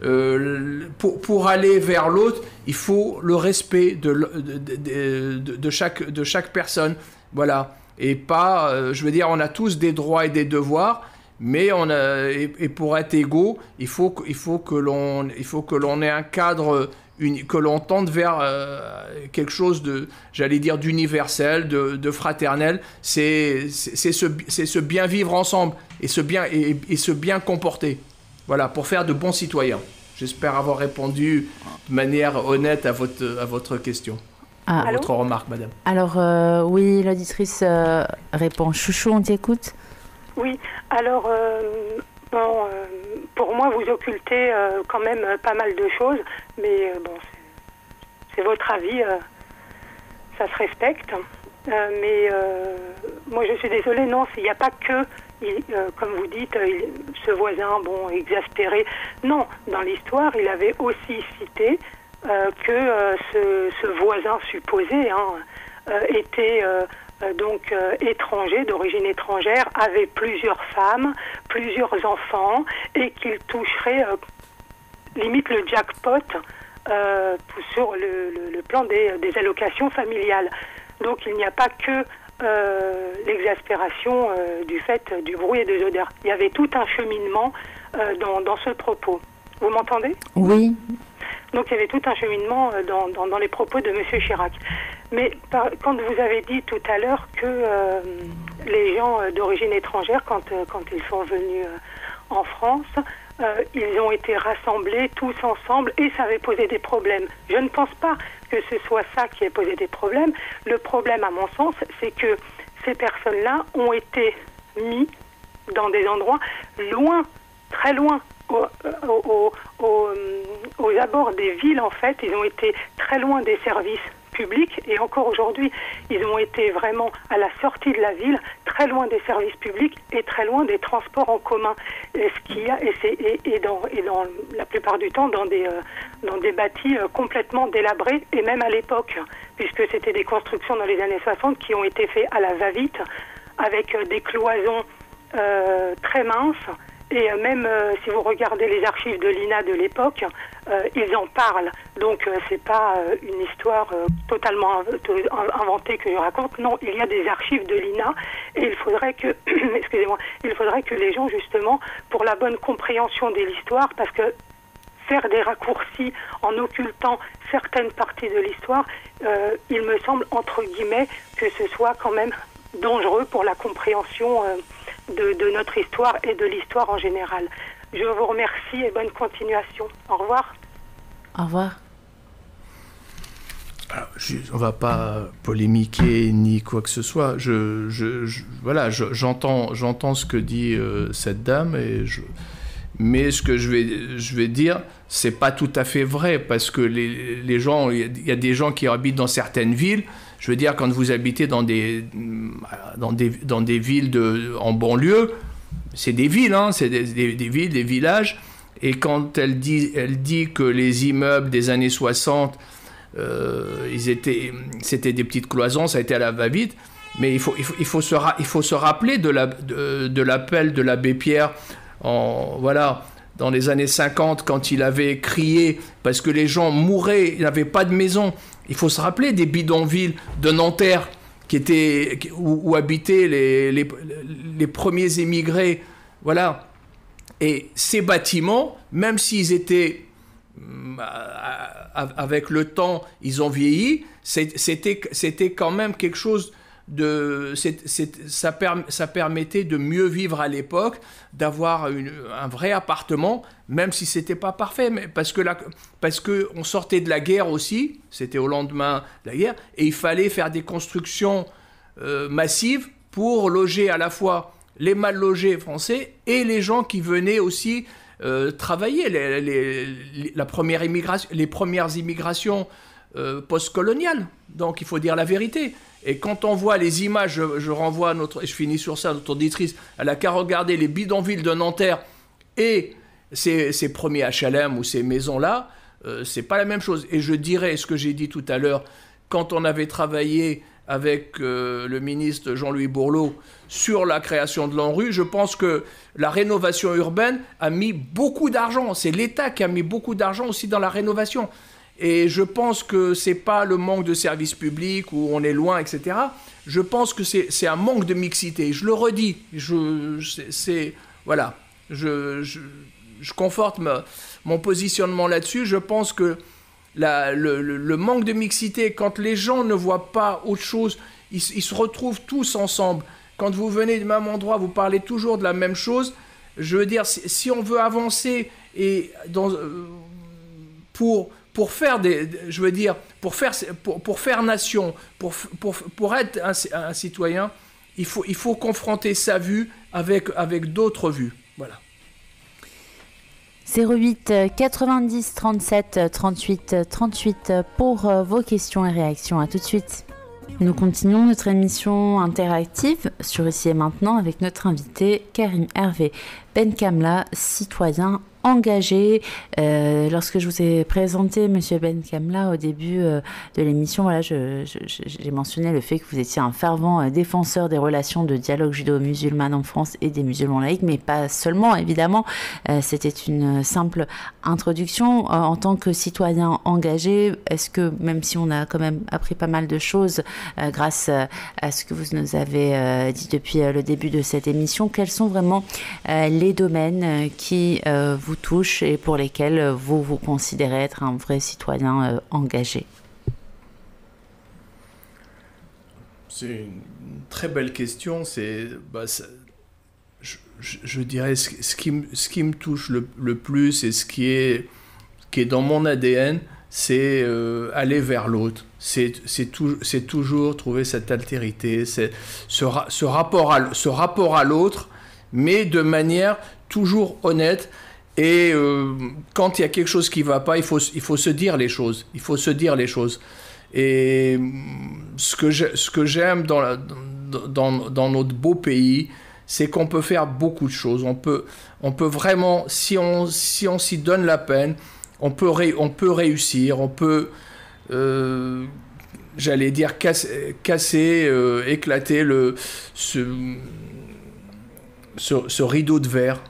Euh, pour, pour aller vers l'autre, il faut le respect de, de, de, de, de, chaque, de chaque personne, voilà, et pas, euh, je veux dire, on a tous des droits et des devoirs, mais on a, et, et pour être égaux, il faut, il faut que l'on, il faut que l'on ait un cadre, uni, que l'on tende vers euh, quelque chose de, j'allais dire, d'universel, de, de fraternel, c'est, c'est, c'est, ce, c'est ce bien vivre ensemble, et se bien, et, et se bien comporter. Voilà, pour faire de bons citoyens. J'espère avoir répondu de manière honnête à votre, à votre question, ah, à votre remarque, madame. Alors, euh, oui, l'auditrice euh, répond. Chouchou, on t'écoute. Oui, alors, euh, bon, euh, pour moi, vous occultez euh, quand même pas mal de choses, mais euh, bon, c'est, c'est votre avis, euh, ça se respecte. Euh, mais euh, moi, je suis désolée, non, il n'y a pas que... Il, euh, comme vous dites, il, ce voisin, bon, exaspéré. Non, dans l'histoire, il avait aussi cité euh, que euh, ce, ce voisin supposé hein, euh, était euh, euh, donc euh, étranger, d'origine étrangère, avait plusieurs femmes, plusieurs enfants, et qu'il toucherait euh, limite le jackpot euh, sur le, le, le plan des, des allocations familiales. Donc il n'y a pas que Euh, l'exaspération euh, du fait euh, du bruit et des odeurs. Il y avait tout un cheminement euh, dans, dans ce propos. Vous m'entendez ? Oui. Donc il y avait tout un cheminement euh, dans, dans, dans les propos de M. Chirac. Mais par, quand vous avez dit tout à l'heure que euh, les gens euh, d'origine étrangère, quand, euh, quand ils sont venus euh, en France, euh, ils ont été rassemblés tous ensemble et ça avait posé des problèmes. Je ne pense pas que ce soit ça qui ait posé des problèmes. Le problème, à mon sens, c'est que ces personnes-là ont été mis dans des endroits loin, très loin, au, au, au, au, aux abords des villes, en fait. Ils ont été très loin des services publics et encore aujourd'hui, ils ont été vraiment à la sortie de la ville, très loin des services publics et très loin des transports en commun. Et, ce qu'il y a, et, c'est, et, et, dans, et dans la plupart du temps, dans des, euh, dans des bâtis euh, complètement délabrés, et même à l'époque, puisque c'était des constructions dans les années soixante qui ont été faites à la va-vite, avec euh, des cloisons euh, très minces, Et euh, même euh, si vous regardez les archives de l'I N A de l'époque, euh, ils en parlent. Donc euh, c'est pas euh, une histoire euh, totalement inventée que je raconte. Non, il y a des archives de l'I N A et il faudrait que, excusez-moi, il faudrait que les gens justement, pour la bonne compréhension de l'histoire, parce que faire des raccourcis en occultant certaines parties de l'histoire, euh, il me semble, entre guillemets, que ce soit quand même dangereux pour la compréhension euh, de, de notre histoire et de l'histoire en général. Je vous remercie et bonne continuation. Au revoir. Au revoir. Alors, je, on ne va pas polémiquer ni quoi que ce soit. Je, je, je, voilà, je, j'entends, j'entends ce que dit euh, cette dame, et je... mais ce que je vais, je vais dire, c'est pas tout à fait vrai, parce que les, les gens, il y a des gens qui habitent dans certaines villes. Je veux dire, quand vous habitez dans des, dans des, dans des villes de, en banlieue, c'est des villes, hein, c'est des, des, des villes, des villages. Et quand elle dit, elle dit que les immeubles des années soixante, euh, ils étaient, c'était des petites cloisons, ça a été à la va-vite. Mais il faut, il faut, il faut, se, il faut se rappeler de, la, de, de l'appel de l'abbé Pierre en, voilà, dans les années cinquante, quand il avait crié parce que les gens mouraient, il n'avait pas de maison. Il faut se rappeler des bidonvilles de Nanterre qui étaient, où, où habitaient les, les, les premiers émigrés. Voilà. Et ces bâtiments, même s'ils étaient, avec le temps, ils ont vieilli, c'était, c'était quand même quelque chose de... C'est, c'est, ça, per, ça permettait de mieux vivre à l'époque, d'avoir une, un vrai appartement, même si c'était pas parfait, mais parce que la, parce que on sortait de la guerre aussi, c'était au lendemain de la guerre, et il fallait faire des constructions euh, massives pour loger à la fois les mal logés français et les gens qui venaient aussi euh, travailler, les, les, les, la première immigration, les premières immigrations euh, post-coloniales. Donc il faut dire la vérité. Et quand on voit les images, je, je renvoie à notre, et je finis sur ça, notre auditrice, elle n'a qu'à regarder les bidonvilles de Nanterre et ces, ces premiers H L M ou ces maisons-là, euh, c'est pas la même chose. Et je dirais ce que j'ai dit tout à l'heure, quand on avait travaillé avec euh, le ministre Jean-Louis Bourlot sur la création de l'ANRU, je pense que la rénovation urbaine a mis beaucoup d'argent. C'est l'État qui a mis beaucoup d'argent aussi dans la rénovation. Et je pense que c'est pas le manque de services publics où on est loin, et cetera. Je pense que c'est, c'est un manque de mixité. Je le redis. Je, c'est, c'est, voilà. Je, je, je conforte ma, mon positionnement là-dessus. Je pense que la, le, le, le manque de mixité, quand les gens ne voient pas autre chose, ils, ils se retrouvent tous ensemble. Quand vous venez du même endroit, vous parlez toujours de la même chose. Je veux dire, si, si on veut avancer et dans, pour... Pour faire des, je veux dire, pour faire, pour, pour faire nation, pour, pour, pour être un, un citoyen, il faut, il faut confronter sa vue avec, avec d'autres vues. Voilà. zéro huit quatre-vingt-dix trente-sept trente-huit trente-huit pour vos questions et réactions. À tout de suite. Nous continuons notre émission interactive sur Ici et Maintenant avec notre invité Karim Hervé Benkamla, citoyen engagé. Euh, lorsque je vous ai présenté Monsieur Benkamla au début euh, de l'émission, voilà, je, je, j'ai mentionné le fait que vous étiez un fervent euh, défenseur des relations de dialogue judéo-musulman en France et des musulmans laïcs, mais pas seulement, évidemment. Euh, c'était une simple introduction. Euh, en tant que citoyen engagé, est-ce que, même si on a quand même appris pas mal de choses euh, grâce euh, à ce que vous nous avez euh, dit depuis euh, le début de cette émission, quels sont vraiment euh, les domaines euh, qui euh, vous touchent et pour lesquels vous vous considérez être un vrai citoyen euh, engagé? C'est une très belle question. C'est, bah, ça, je, je, je dirais ce, ce, qui, ce qui me touche le, le plus et ce qui est, qui est dans mon A D N, c'est euh, aller vers l'autre. C'est, c'est, tout, c'est toujours trouver cette altérité, c'est ce, ce, rapport à, ce rapport à l'autre, mais de manière toujours honnête. Et euh, quand il y a quelque chose qui ne va pas, il faut, il faut se dire les choses. Il faut se dire les choses. Et ce que, je, ce que j'aime dans, la, dans, dans notre beau pays, c'est qu'on peut faire beaucoup de choses. On peut, on peut vraiment, si on, si on s'y donne la peine, on peut, ré, on peut réussir, on peut, euh, j'allais dire, casser, casser euh, éclater le, ce, ce, ce rideau de verre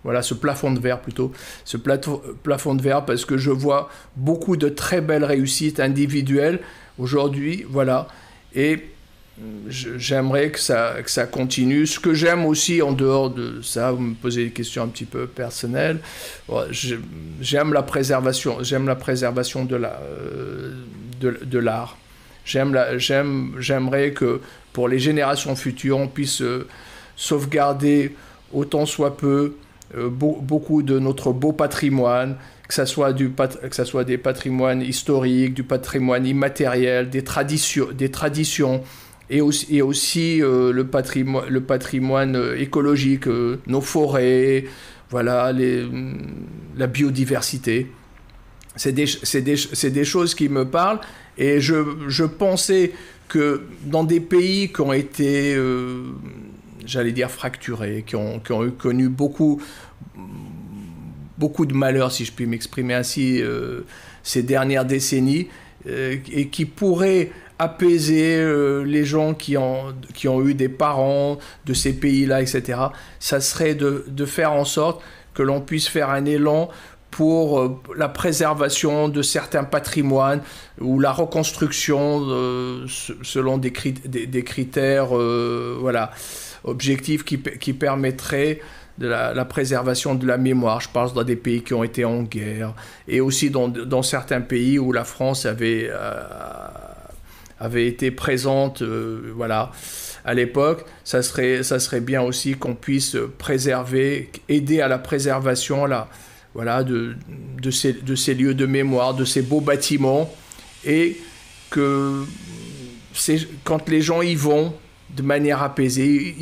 voilà, ce plafond de verre plutôt, ce plateau, plafond de verre, parce que je vois beaucoup de très belles réussites individuelles aujourd'hui, voilà, et j'aimerais que ça, que ça continue. Ce que j'aime aussi, en dehors de ça, vous me posez des questions un petit peu personnelles, j'aime la préservation, j'aime la préservation de la, de, de l'art. J'aime la, j'aime, j'aimerais que pour les générations futures, on puisse euh, sauvegarder autant soit peu euh, beau, beaucoup de notre beau patrimoine, que ça soit du que ça soit des patrimoines historiques, du patrimoine immatériel, des traditions, des traditions, et aussi, et aussi euh, le patrimoine, le patrimoine écologique, euh, nos forêts, voilà, les, la biodiversité. C'est des, c'est des, c'est des choses qui me parlent, et je, je pensais que dans des pays qui ont été, euh, j'allais dire, fracturés, qui ont, qui ont connu beaucoup, beaucoup de malheurs, si je puis m'exprimer ainsi, euh, ces dernières décennies, euh, et qui pourraient apaiser euh, les gens qui ont, qui ont eu des parents de ces pays-là, et cetera, ça serait de, de faire en sorte que l'on puisse faire un élan pour euh, la préservation de certains patrimoines ou la reconstruction euh, selon des, crit des, des critères euh, voilà, objectifs qui, qui permettraient de la, la préservation de la mémoire. Je pense dans des pays qui ont été en guerre, et aussi dans, dans certains pays où la France avait, euh, avait été présente euh, voilà, à l'époque. Ça serait, ça serait bien aussi qu'on puisse préserver, aider à la préservation là, voilà, de, de, ces, de ces lieux de mémoire, de ces beaux bâtiments, et que quand les gens y vont de manière apaisée,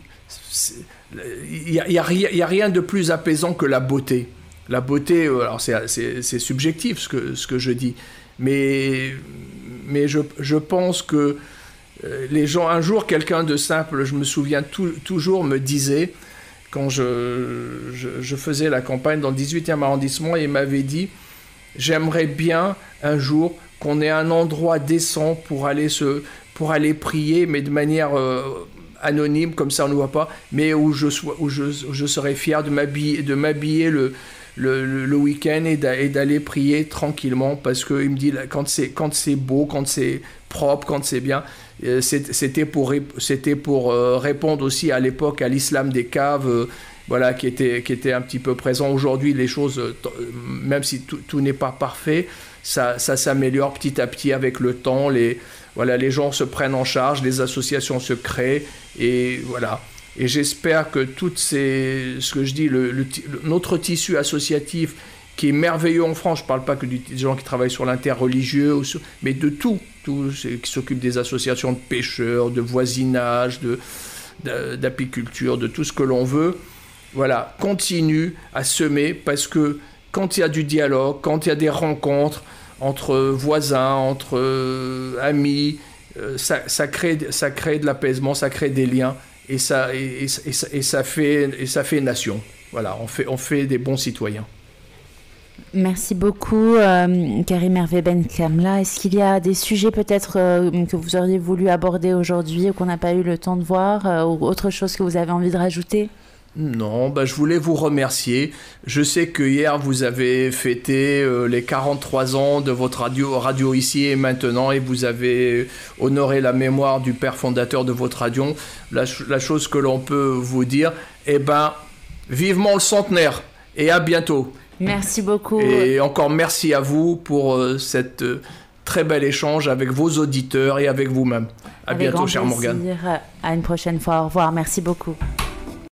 il n'y a, a, a rien de plus apaisant que la beauté. La beauté, alors c'est, c'est, c'est subjectif ce que, ce que je dis, mais, mais je, je pense que les gens, un jour, quelqu'un de simple, je me souviens tout, toujours, me disait, quand je, je, je faisais la campagne dans le dix-huitième arrondissement, il m'avait dit « J'aimerais bien un jour qu'on ait un endroit décent pour aller, se, pour aller prier, mais de manière euh, anonyme, comme ça on ne voit pas, mais où je, sois, où je, où je serais fier de m'habiller, de m'habiller le, le, le, le week-end et d'aller prier tranquillement, parce qu'il me dit quand c'est, quand c'est beau, quand c'est propre, quand c'est bien, c'était pour, c'était pour euh, répondre aussi à l'époque à l'islam des caves, euh, voilà, qui était, qui était un petit peu présent. Aujourd'hui, les choses, euh, même si tout, tout n'est pas parfait, ça, ça s'améliore petit à petit avec le temps. Les, voilà, les gens se prennent en charge, les associations se créent, et voilà. Et j'espère que toutes ces, ce que je dis, le, le, notre tissu associatif qui est merveilleux en France, je ne parle pas que des gens qui travaillent sur l'interreligieux, mais de tout, tout qui s'occupent des associations de pêcheurs, de voisinage, de, de, d'apiculture, de tout ce que l'on veut, voilà, continue à semer, parce que quand il y a du dialogue, quand il y a des rencontres entre voisins, entre euh, amis, euh, ça, ça, crée, ça crée de l'apaisement, ça crée des liens, et ça, et, et, et, ça, et ça, fait, et ça fait nation. Voilà, on fait, on fait des bons citoyens. Merci beaucoup, euh, Karim Hervé Benkamla. Est-ce qu'il y a des sujets peut-être euh, que vous auriez voulu aborder aujourd'hui ou qu'on n'a pas eu le temps de voir, euh, ou autre chose que vous avez envie de rajouter ? Non, bah, je voulais vous remercier. Je sais que hier, vous avez fêté euh, les quarante-trois ans de votre radio, radio Ici et Maintenant, et vous avez honoré la mémoire du père fondateur de votre radio. La, la chose que l'on peut vous dire, eh ben, vivement le centenaire, et à bientôt. Merci beaucoup. Et encore merci à vous pour euh, cette euh, très bel échange avec vos auditeurs et avec vous-même. À Avec bientôt, chère Morgane. À une prochaine fois. Au revoir. Merci beaucoup.